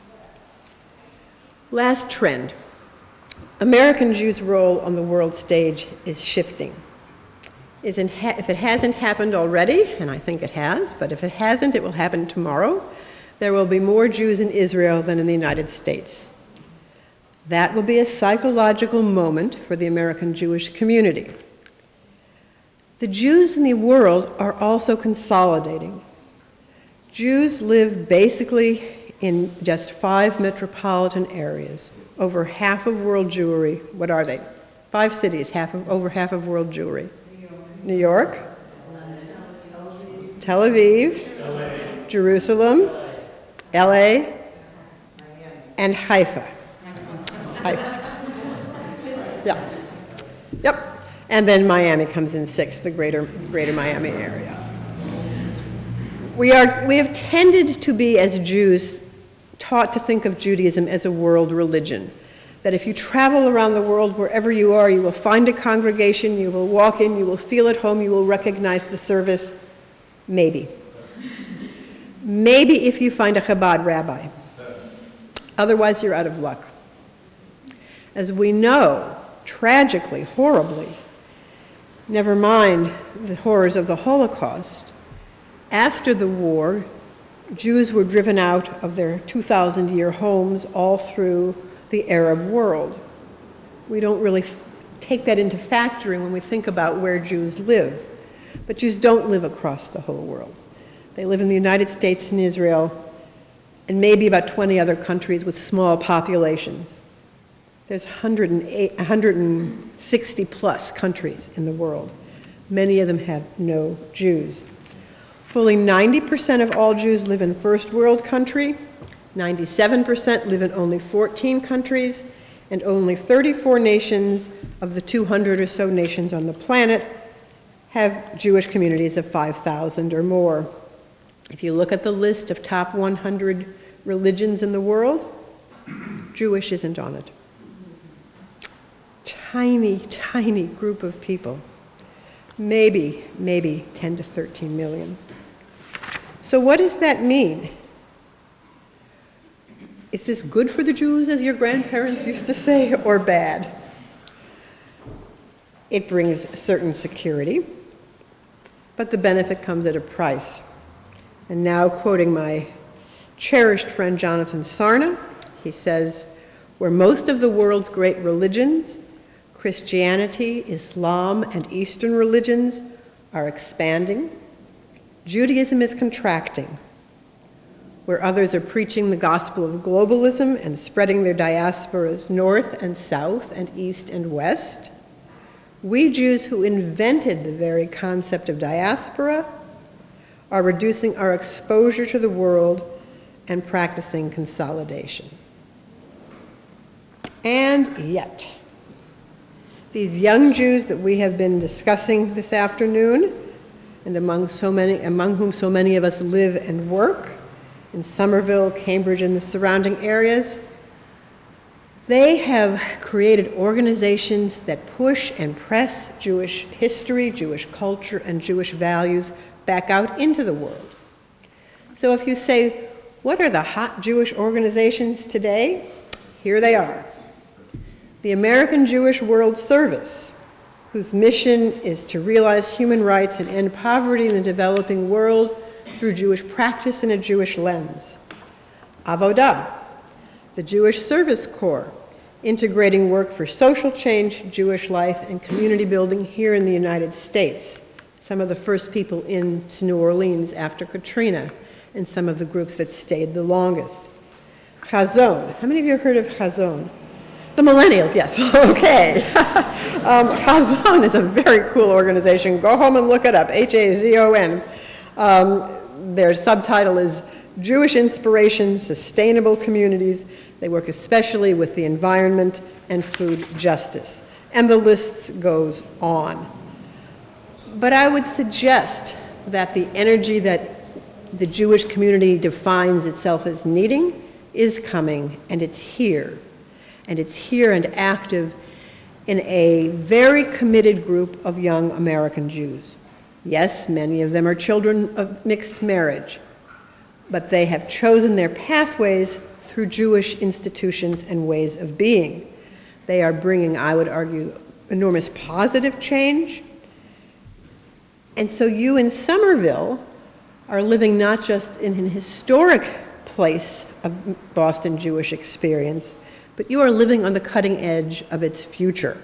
Last trend. American Jews' role on the world stage is shifting. If it hasn't happened already, and I think it has, but if it hasn't, it will happen tomorrow, there will be more Jews in Israel than in the United States. That will be a psychological moment for the American Jewish community. The Jews in the world are also consolidating. Jews live basically in just five metropolitan areas. Over half of world Jewry, what are they? Five cities, half of, over half of world Jewry. New York, Tel Aviv, Jerusalem, L A, and Haifa. Haifa. Yeah. Yep. And then Miami comes in sixth, the greater, greater Miami area. We, are, we have tended to be, as Jews, taught to think of Judaism as a world religion. That if you travel around the world, wherever you are, you will find a congregation, you will walk in, you will feel at home, you will recognize the service. Maybe. Maybe if you find a Chabad rabbi. Otherwise, you're out of luck. As we know, tragically, horribly, never mind the horrors of the Holocaust, after the war, Jews were driven out of their two thousand year homes all through the Arab world. We don't really take that into factoring when we think about where Jews live. But Jews don't live across the whole world. They live in the United States and Israel, and maybe about twenty other countries with small populations. There's one hundred sixty plus countries in the world. Many of them have no Jews. Fully ninety percent of all Jews live in first world country, ninety-seven percent live in only fourteen countries, and only thirty-four nations of the two hundred or so nations on the planet have Jewish communities of five thousand or more. If you look at the list of top one hundred religions in the world, Jewish isn't on it. Tiny, tiny group of people. Maybe, maybe ten to thirteen million. So what does that mean? Is this good for the Jews, as your grandparents used to say, or bad? It brings certain security, but the benefit comes at a price. And now, quoting my cherished friend Jonathan Sarna, he says, where most of the world's great religions, Christianity, Islam, and Eastern religions are expanding, Judaism is contracting. Where others are preaching the gospel of globalism and spreading their diasporas north and south and east and west, we Jews who invented the very concept of diaspora are reducing our exposure to the world and practicing consolidation. And yet, these young Jews that we have been discussing this afternoon, and among so many, among whom so many of us live and work, in Somerville, Cambridge, and the surrounding areas, they have created organizations that push and press Jewish history, Jewish culture, and Jewish values back out into the world. So if you say, what are the hot Jewish organizations today? Here they are. The American Jewish World Service, whose mission is to realize human rights and end poverty in the developing world through Jewish practice and a Jewish lens. Avodah, the Jewish Service Corps, integrating work for social change, Jewish life, and community building here in the United States. Some of the first people into New Orleans after Katrina, and some of the groups that stayed the longest. Chazon, how many of you have heard of Chazon? The millennials, yes, okay. um, Chazon is a very cool organization. Go home and look it up, H A Z O N. Um, their subtitle is Jewish Inspiration, Sustainable Communities. They work especially with the environment and food justice. And the list goes on. But I would suggest that the energy that the Jewish community defines itself as needing is coming, and it's here. And it's here and active in a very committed group of young American Jews. Yes, many of them are children of mixed marriage, but they have chosen their pathways through Jewish institutions and ways of being. They are bringing, I would argue, enormous positive change. And so you in Somerville are living not just in an historic place of Boston Jewish experience, but you are living on the cutting edge of its future.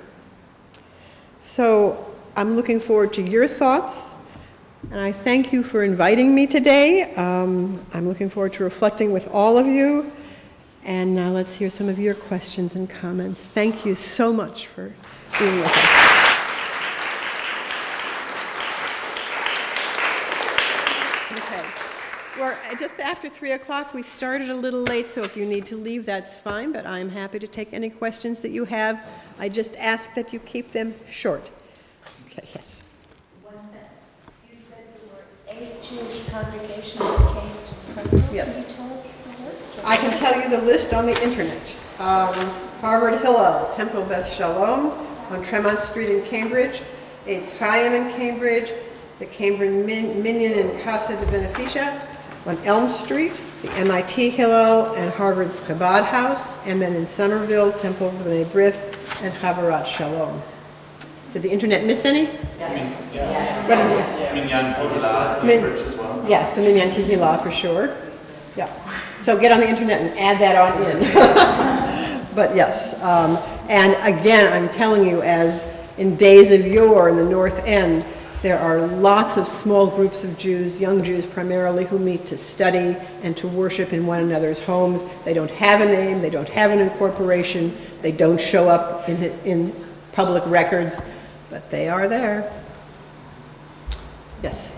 So I'm looking forward to your thoughts, and I thank you for inviting me today. Um, I'm looking forward to reflecting with all of you, and now let's hear some of your questions and comments. Thank you so much for being with us. We're just after three o'clock. We started a little late, so if you need to leave, that's fine, but I'm happy to take any questions that you have. I just ask that you keep them short. Okay, yes. One sentence. You said there were eight Jewish congregations that came to Somerville. Yes. Can you tell us the list? I can tell you the list on the internet. Um, Harvard Hillel, Temple Beth Shalom, on Tremont Street in Cambridge, Eitz Chaim in Cambridge, the Cambridge Min Minyan in Casa de Beneficia, on Elm Street, the M I T Hillel and Harvard's Chabad House, and then in Somerville, Temple B'nai B'rith and Chavarat Shalom. Did the internet miss any? Yes. Yes. What did we- Minyan Tehillah, Min- Cambridge as well. Yes, the Minyan Tehillah for sure. Yeah. So get on the internet and add that on in. But yes, um, and again, I'm telling you, as in days of yore in the North End, there are lots of small groups of Jews, young Jews primarily, who meet to study and to worship in one another's homes. They don't have a name, they don't have an incorporation, they don't show up in, in public records, but they are there. Yes?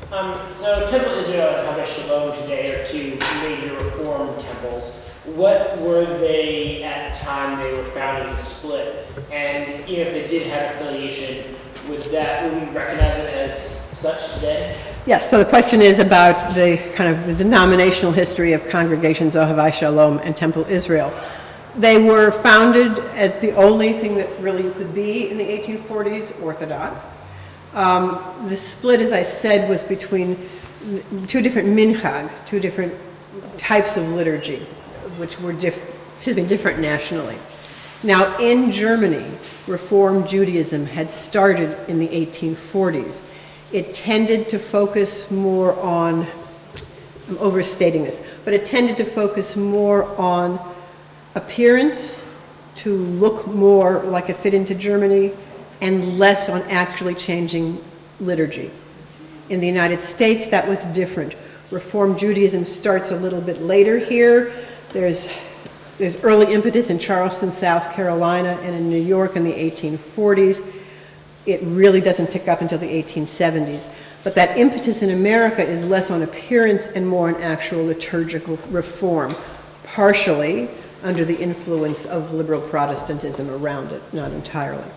Um, so Temple Israel and Haber Shalom today are two major Reform temples. What were they at the time they were founded and split? And even if they did have affiliation, would that would we recognize it as such today? Yes, so the question is about the kind of the denominational history of congregations Ohavai Shalom and Temple Israel. They were founded as the only thing that really could be in the eighteen forties, Orthodox. Um, the split, as I said, was between two different minchag, two different types of liturgy, which were diff excuse me, different nationally. Now, in Germany, Reform Judaism had started in the eighteen forties. It tended to focus more on, I'm overstating this, but it tended to focus more on appearance, to look more like it fit into Germany, and less on actually changing liturgy. In the United States, that was different. Reform Judaism starts a little bit later here. There's, there's early impetus in Charleston, South Carolina, and in New York in the eighteen forties. It really doesn't pick up until the eighteen seventies. But that impetus in America is less on appearance and more on actual liturgical reform, partially under the influence of liberal Protestantism around it, not entirely.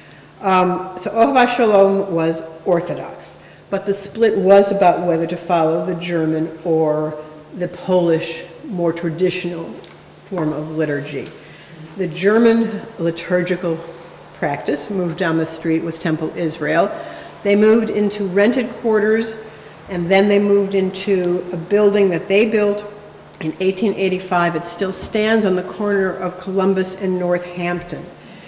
Um, so Ohavai Shalom was Orthodox, but the split was about whether to follow the German or the Polish, more traditional form of liturgy. The German liturgical practice moved down the street with Temple Israel. They moved into rented quarters, and then they moved into a building that they built in eighteen eighty-five. It still stands on the corner of Columbus and Northampton.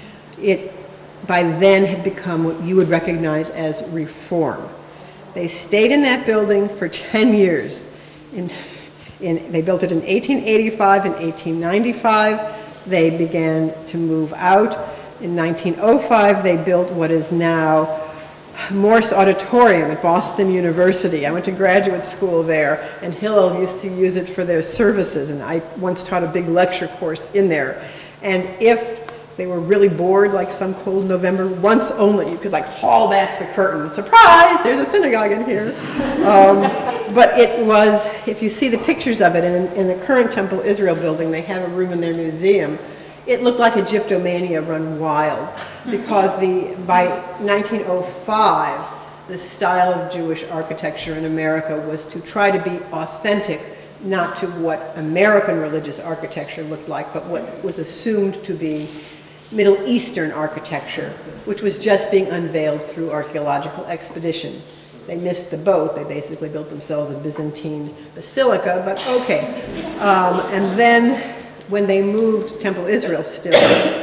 It by then had become what you would recognize as Reform. They stayed in that building for ten years. In, in, they built it in eighteen eighty-five and eighteen ninety-five. They began to move out. In nineteen oh five, they built what is now Morse Auditorium at Boston University. I went to graduate school there, and Hillel used to use it for their services, and I once taught a big lecture course in there. And if they were really bored, like some cold November, once only, you could like haul back the curtain. Surprise, there's a synagogue in here. Um, but it was, if you see the pictures of it, in, in the current Temple Israel building, they have a room in their museum. It looked like Egyptomania run wild, because the, by nineteen oh five, the style of Jewish architecture in America was to try to be authentic, not to what American religious architecture looked like, but what was assumed to be Middle Eastern architecture, which was just being unveiled through archaeological expeditions. They missed the boat. They basically built themselves a Byzantine basilica, but okay. Um, and then when they moved, Temple Israel still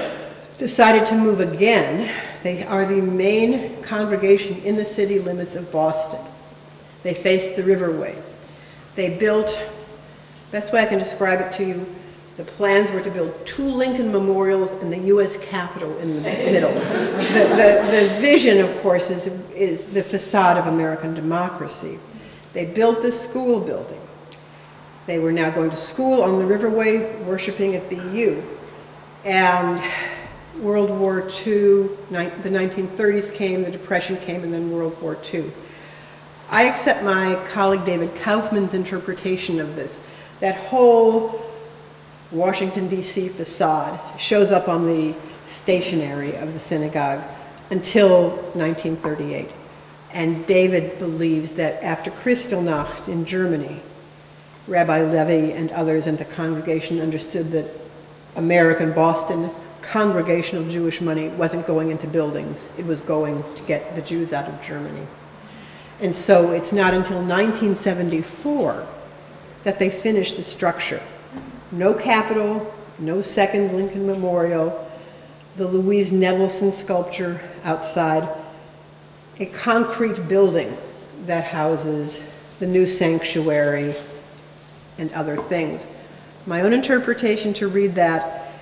decided to move again. They are the main congregation in the city limits of Boston. They face the Riverway. They built, best way I can describe it to you, the plans were to build two Lincoln memorials and the U S Capitol in the middle. The, the, the vision, of course, is, is the facade of American democracy. They built the school building. They were now going to school on the Riverway, worshiping at B U. And World War Two, the nineteen thirties came, the Depression came, and then World War Two. I accept my colleague David Kaufman's interpretation of this. That whole Washington, D C facade shows up on the stationery of the synagogue until nineteen thirty-eight. And David believes that after Kristallnacht in Germany, Rabbi Levy and others in the congregation understood that American Boston congregational Jewish money wasn't going into buildings. It was going to get the Jews out of Germany. And so it's not until nineteen seventy-four that they finished the structure. No Capitol, no second Lincoln Memorial, the Louise Nevelson sculpture outside, a concrete building that houses the new sanctuary and other things. My own interpretation to read that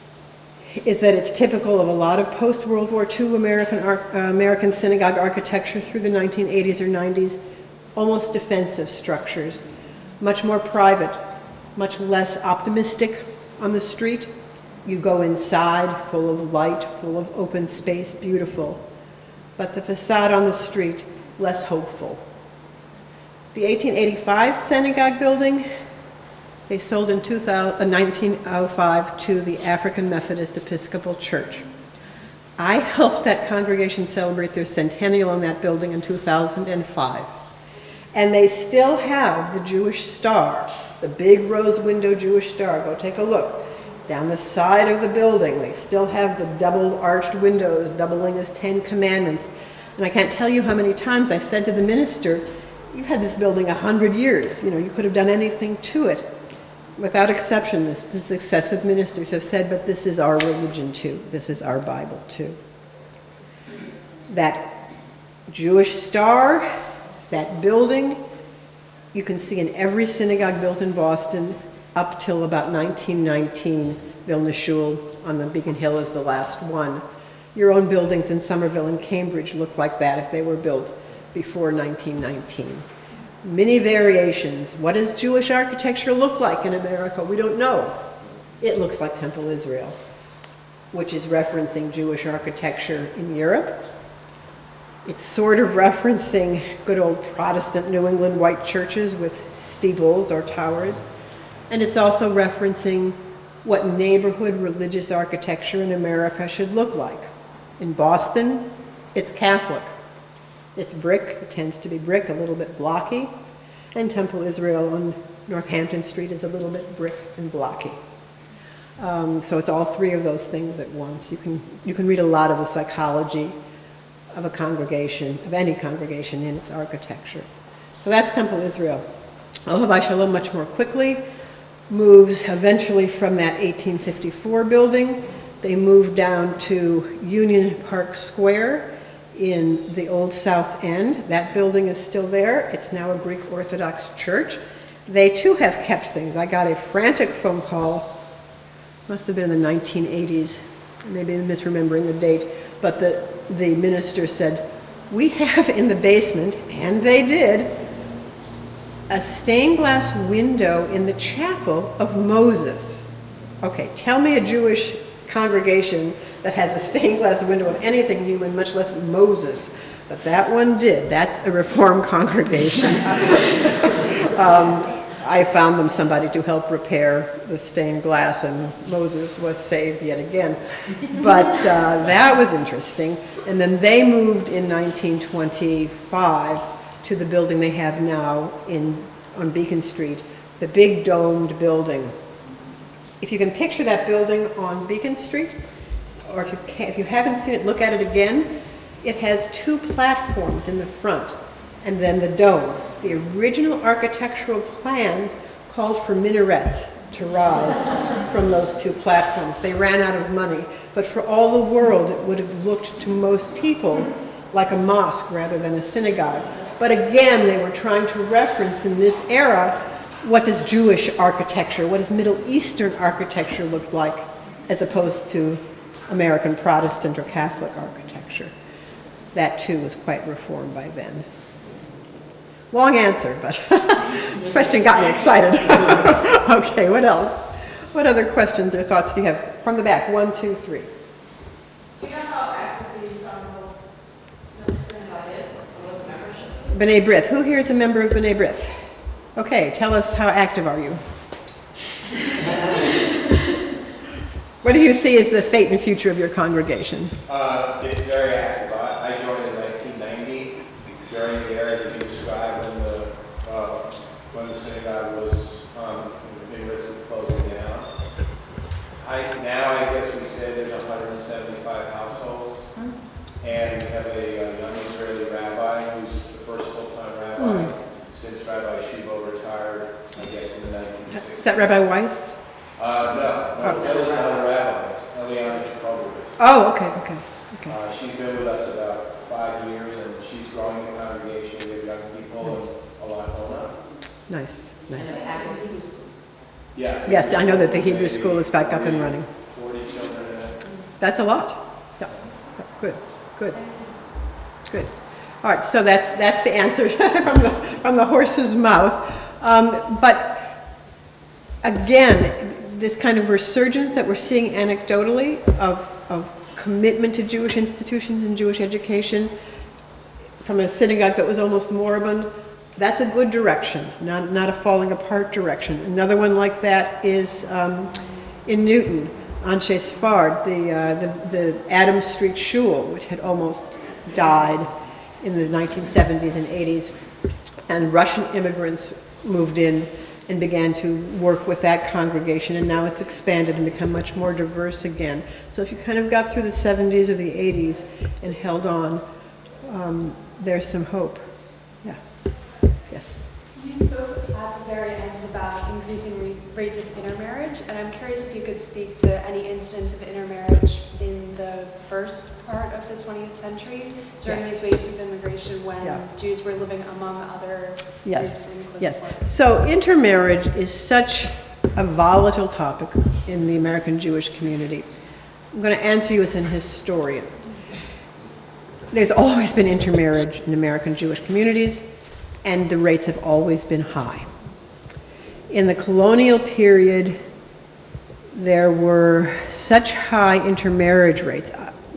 is that it's typical of a lot of post-World War Two American, uh, American synagogue architecture through the nineteen eighties or nineties, almost defensive structures, much more private, much less optimistic on the street. You go inside, full of light, full of open space, beautiful. But the facade on the street, less hopeful. The eighteen eighty-five synagogue building, they sold in two thousand, uh, nineteen oh five to the African Methodist Episcopal Church. I helped that congregation celebrate their centennial in that building in two thousand five. And they still have the Jewish star, the big rose window Jewish star. Go take a look. Down the side of the building, they still have the double arched windows, doubling as Ten Commandments. And I can't tell you how many times I said to the minister, you've had this building a hundred years, you know, you could have done anything to it. Without exception, this, the successive ministers have said, but this is our religion too. This is our Bible too. That Jewish star, that building, you can see in every synagogue built in Boston up till about nineteen nineteen. Vilna Shul on the Beacon Hill is the last one. Your own buildings in Somerville and Cambridge look like that if they were built before nineteen nineteen. Many variations. What does Jewish architecture look like in America? We don't know. It looks like Temple Israel, which is referencing Jewish architecture in Europe. It's sort of referencing good old Protestant New England white churches with steeples or towers. And it's also referencing what neighborhood religious architecture in America should look like. In Boston, it's Catholic. It's brick, it tends to be brick, a little bit blocky, and Temple Israel on Northampton Street is a little bit brick and blocky. Um, so it's all three of those things at once. You can, you can read a lot of the psychology of a congregation, of any congregation in its architecture. So that's Temple Israel. Ojai Shalom much more quickly moves eventually from that eighteen fifty-four building. They moved down to Union Park Square in the old South End. That building is still there. It's now a Greek Orthodox church. They too have kept things. I got a frantic phone call, must have been in the nineteen eighties, maybe I'm misremembering the date, but the, the minister said, we have in the basement, and they did, a stained glass window in the chapel of Moses. Okay, tell me a Jewish congregation that has a stained glass window of anything human, much less Moses. But that one did. That's a Reformed congregation. um, I found them somebody to help repair the stained glass, and Moses was saved yet again. But uh, that was interesting. And then they moved in nineteen twenty-five to the building they have now in, on Beacon Street, the big domed building. If you can picture that building on Beacon Street, or if you, can, if you haven't seen it, look at it again. It has two platforms in the front, and then the dome. The original architectural plans called for minarets to rise from those two platforms. They ran out of money, but for all the world, it would have looked to most people like a mosque rather than a synagogue. But again, they were trying to reference in this era, what does Jewish architecture, what does Middle Eastern architecture look like, as opposed to American Protestant or Catholic architecture. That too was quite reformed by then. Long answer, but the question got me excited. Okay, what else? What other questions or thoughts do you have? From the back, one, two, three. Do you know how active the Somerville synagogue is, or what the membership? B'nai B'rith. Who here is a member of B'nai B'rith? Okay, tell us, how active are you? What do you see as the fate and future of your congregation? Uh, it's very active. I, I joined in nineteen ninety during the era that you described when the uh, when the synagogue was um, in risk of closing down. I now I guess we say there's one hundred seventy-five households, hmm. and we have a, a young Israeli rabbi who's the first full-time rabbi hmm. since Rabbi Shivo retired, I guess, in the nineteen sixties. Is that Rabbi Weiss? Uh, no, no, oh. that was not a rabbi. It's Eliana Chakobovitz. Oh, okay, okay, okay. Uh, she's been with us about five years, and she's growing the congregation. We have young people Nice. and a lot going on. Nice, nice. Yeah. Yes, I know that the Hebrew school is back up and running. forty children in it. That's a lot. Yeah, yeah. Good, good, good. All right, so that's, that's the answer from, the, from the horse's mouth. Um, but again, this kind of resurgence that we're seeing anecdotally of, of commitment to Jewish institutions and Jewish education from a synagogue that was almost moribund That's a good direction, not, not a falling apart direction. Another one like that is um, in Newton, Anshe Sfard, the, uh, the, the Adams Street Shul, which had almost died in the nineteen seventies and eighties, and Russian immigrants moved in and began to work with that congregation, and now it's expanded and become much more diverse again. So if you kind of got through the seventies or the eighties and held on, um, there's some hope. Yeah. Yes. You spoke at the very end about increasing re rates of intermarriage, and I'm curious if you could speak to any incidents of intermarriage in the first part of the twentieth century during yeah. these waves of immigration when yeah. Jews were living among other yes. groups in close Yes. support. So intermarriage is such a volatile topic in the American Jewish community. I'm going to answer you as an historian. There's always been intermarriage in American Jewish communities, and the rates have always been high. In the colonial period, there were such high intermarriage rates.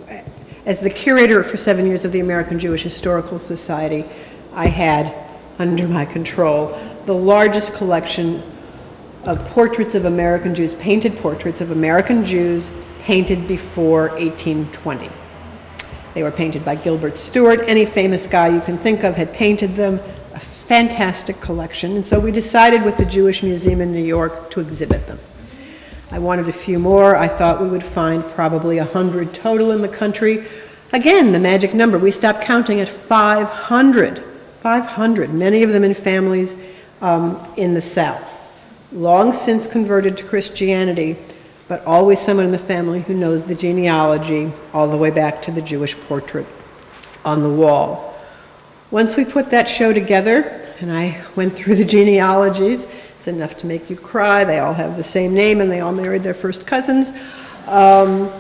As the curator for seven years of the American Jewish Historical Society, I had under my control the largest collection of portraits of American Jews, painted portraits of American Jews painted before eighteen twenty. They were painted by Gilbert Stuart. Any famous guy you can think of had painted them. A fantastic collection. And so we decided with the Jewish Museum in New York to exhibit them. I wanted a few more. I thought we would find probably a hundred total in the country. Again, the magic number. We stopped counting at five hundred. five hundred, many of them in families um, in the South. Long since converted to Christianity, but always someone in the family who knows the genealogy all the way back to the Jewish portrait on the wall. Once we put that show together, and I went through the genealogies, it's enough to make you cry. They all have the same name, and they all married their first cousins. Um,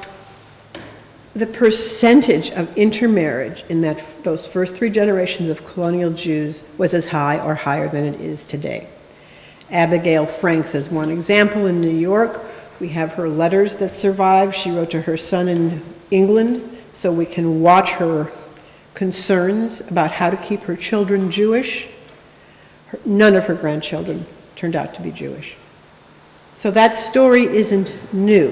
the percentage of intermarriage in that, those first three generations of colonial Jews was as high or higher than it is today. Abigail Franks is one example in New York. We have her letters that survive. She wrote to her son in England, so we can watch her concerns about how to keep her children Jewish. Her, none of her grandchildren turned out to be Jewish. So that story isn't new.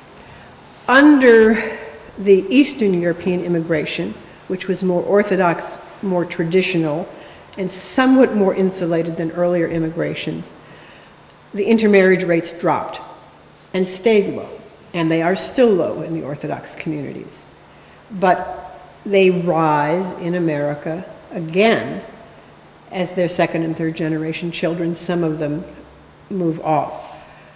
Under the Eastern European immigration, which was more Orthodox, more traditional, and somewhat more insulated than earlier immigrations, the intermarriage rates dropped and stayed low, and they are still low in the Orthodox communities. But they rise in America again as their second and third generation children, some of them move off.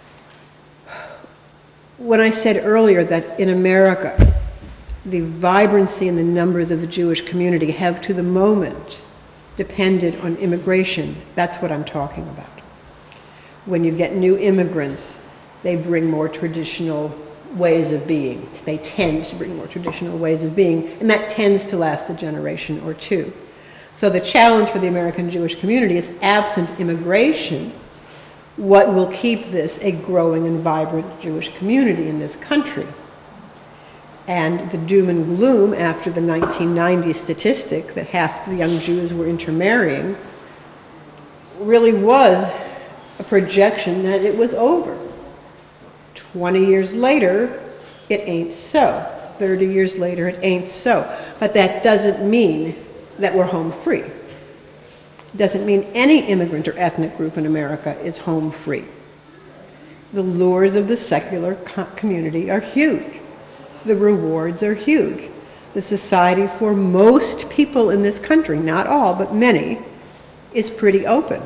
When I said earlier that in America, the vibrancy and the numbers of the Jewish community have to the moment depended on immigration, that's what I'm talking about. When you get new immigrants, they bring more traditional ways of being. They tend to bring more traditional ways of being, and that tends to last a generation or two. So the challenge for the American Jewish community is, absent immigration, what will keep this a growing and vibrant Jewish community in this country? And the doom and gloom after the nineteen ninety statistic that half the young Jews were intermarrying really was a projection that it was over. twenty years later, it ain't so. thirty years later, it ain't so. But that doesn't mean that we're home free. It doesn't mean any immigrant or ethnic group in America is home free. The lures of the secular community are huge. The rewards are huge. The society for most people in this country, not all, but many, is pretty open.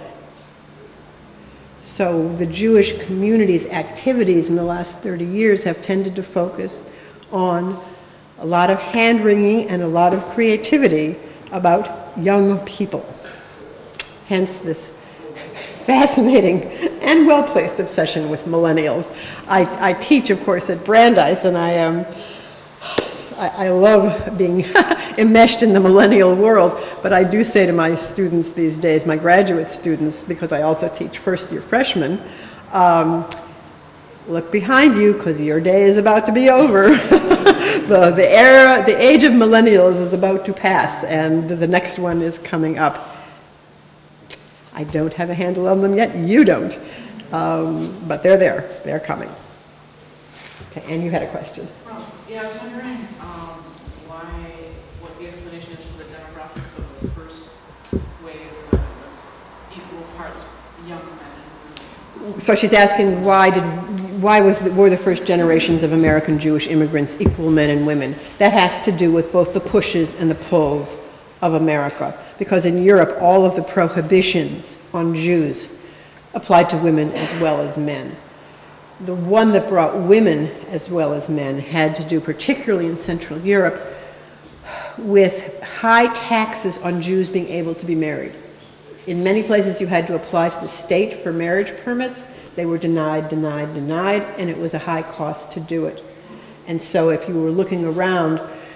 So the Jewish community's activities in the last thirty years have tended to focus on a lot of hand-wringing and a lot of creativity about young people. Hence this fascinating and well-placed obsession with millennials. I, I teach, of course, at Brandeis, and I, um, I, I love being enmeshed in the millennial world, but I do say to my students these days, my graduate students, because I also teach first-year freshmen, um, look behind you, because your day is about to be over. the, the, era, the age of millennials is about to pass, and the next one is coming up. I don't have a handle on them yet. You don't. Um, but they're there. They're coming. Okay, and you had a question. Oh, yeah, I was wondering um, why, what the explanation is for the demographics of the first wave that was equal parts young men and women. So she's asking why did why was the, were the first generations of American Jewish immigrants equal men and women? That has to do with both the pushes and the pulls of America, because in Europe all of the prohibitions on Jews applied to women as well as men. The one that brought women as well as men had to do, particularly in Central Europe, with high taxes on Jews being able to be married. In many places you had to apply to the state for marriage permits. They were denied, denied, denied, and it was a high cost to do it. And so if you were looking around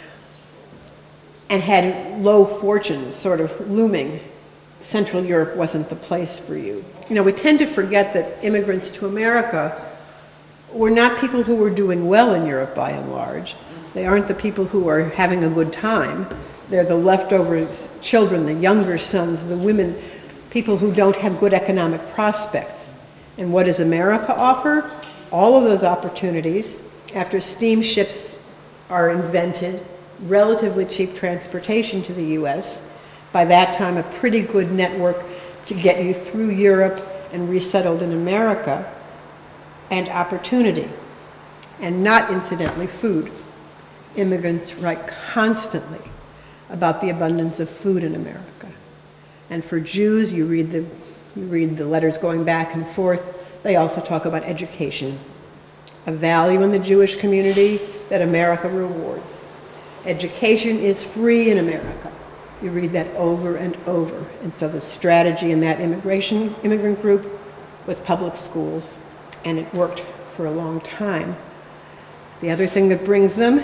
and had low fortunes sort of looming, Central Europe wasn't the place for you. You know, we tend to forget that immigrants to America were not people who were doing well in Europe by and large. They aren't the people who are having a good time. They're the leftovers children, the younger sons, the women, people who don't have good economic prospects. And what does America offer? All of those opportunities. After steamships are invented, relatively cheap transportation to the U S, by that time a pretty good network to get you through Europe and resettled in America, and opportunity, and not incidentally food. Immigrants write constantly about the abundance of food in America. And for Jews, you read the, you read the letters going back and forth, they also talk about education, a value in the Jewish community that America rewards. Education is free in America. You read that over and over. And so the strategy in that immigration, immigrant group was public schools, and it worked for a long time. The other thing that brings them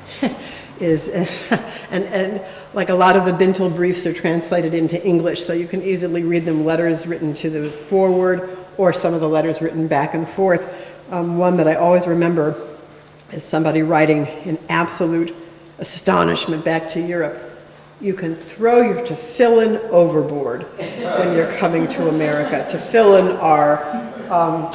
is, and, and like a lot of the Bintel briefs are translated into English, so you can easily read them letters written to the forward or some of the letters written back and forth. Um, one that I always remember is somebody writing in absolute astonishment back to Europe. You can throw your tefillin overboard when you're coming to America. Tefillin are um,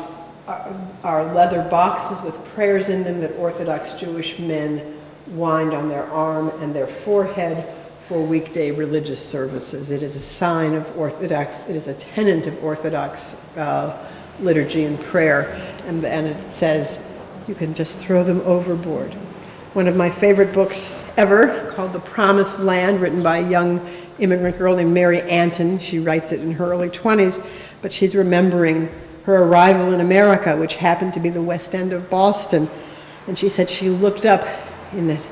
are leather boxes with prayers in them that Orthodox Jewish men wind on their arm and their forehead for weekday religious services. It is a sign of Orthodox, it is a tenet of Orthodox uh, liturgy and prayer, and, and it says you can just throw them overboard. One of my favorite books ever, called The Promised Land, written by a young immigrant girl named Mary Anton. She writes it in her early twenties, but she's remembering her arrival in America, which happened to be the West End of Boston. And she said she looked up in the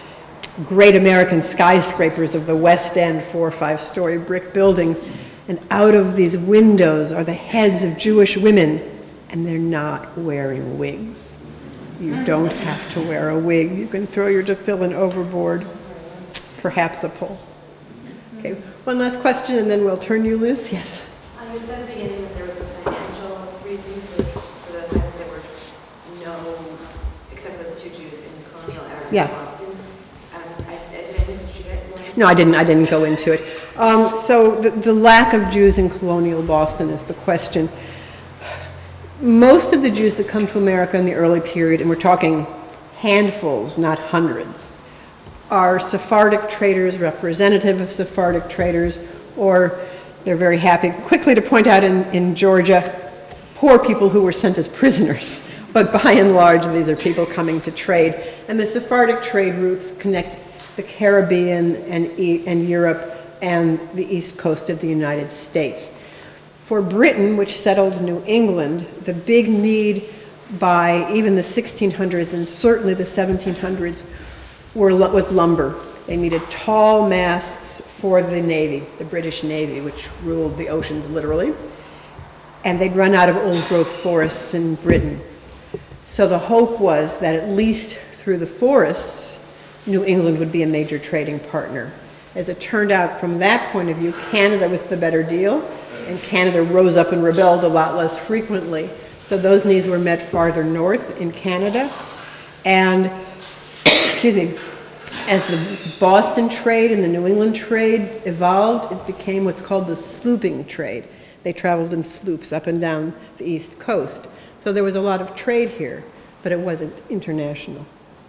great American skyscrapers of the West End, four or five story brick buildings, and out of these windows are the heads of Jewish women, and they're not wearing wigs. You don't have to wear a wig. You can throw your tefillin overboard, perhaps a pole. Okay, one last question, and then we'll turn you loose. Yes? Um, you said at the beginning that there was a financial reason for, for the fact that there were no, except for those two Jews in the colonial era Yeah. in Boston. Um, I, I, did I miss what you got? No, I didn't. I didn't go into it. Um, so the, the lack of Jews in colonial Boston is the question. Most of the Jews that come to America in the early period, and we're talking handfuls, not hundreds, are Sephardic traders, representative of Sephardic traders, or they're very happy quickly to point out in, in Georgia, poor people who were sent as prisoners. But by and large, these are people coming to trade. And the Sephardic trade routes connect the Caribbean and, and Europe and the east coast of the United States. For Britain, which settled New England, the big need by even the sixteen hundreds and certainly the seventeen hundreds were, was lumber. They needed tall masts for the Navy, the British Navy, which ruled the oceans literally. And they'd run out of old-growth forests in Britain. So the hope was that at least through the forests, New England would be a major trading partner. As it turned out, from that point of view, Canada was the better deal, and Canada rose up and rebelled a lot less frequently. So those needs were met farther north in Canada. And, excuse me, as the Boston trade and the New England trade evolved, it became what's called the slooping trade. They traveled in sloops up and down the East Coast. So there was a lot of trade here, but it wasn't international.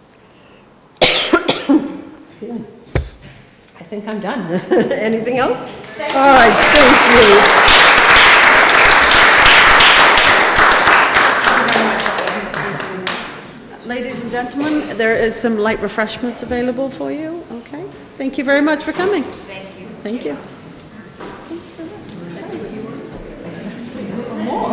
I think I'm done. Anything else? All right, thank you. Ladies and gentlemen, there is some light refreshments available for you. Okay. Thank you very much for coming. Thank you. Thank you.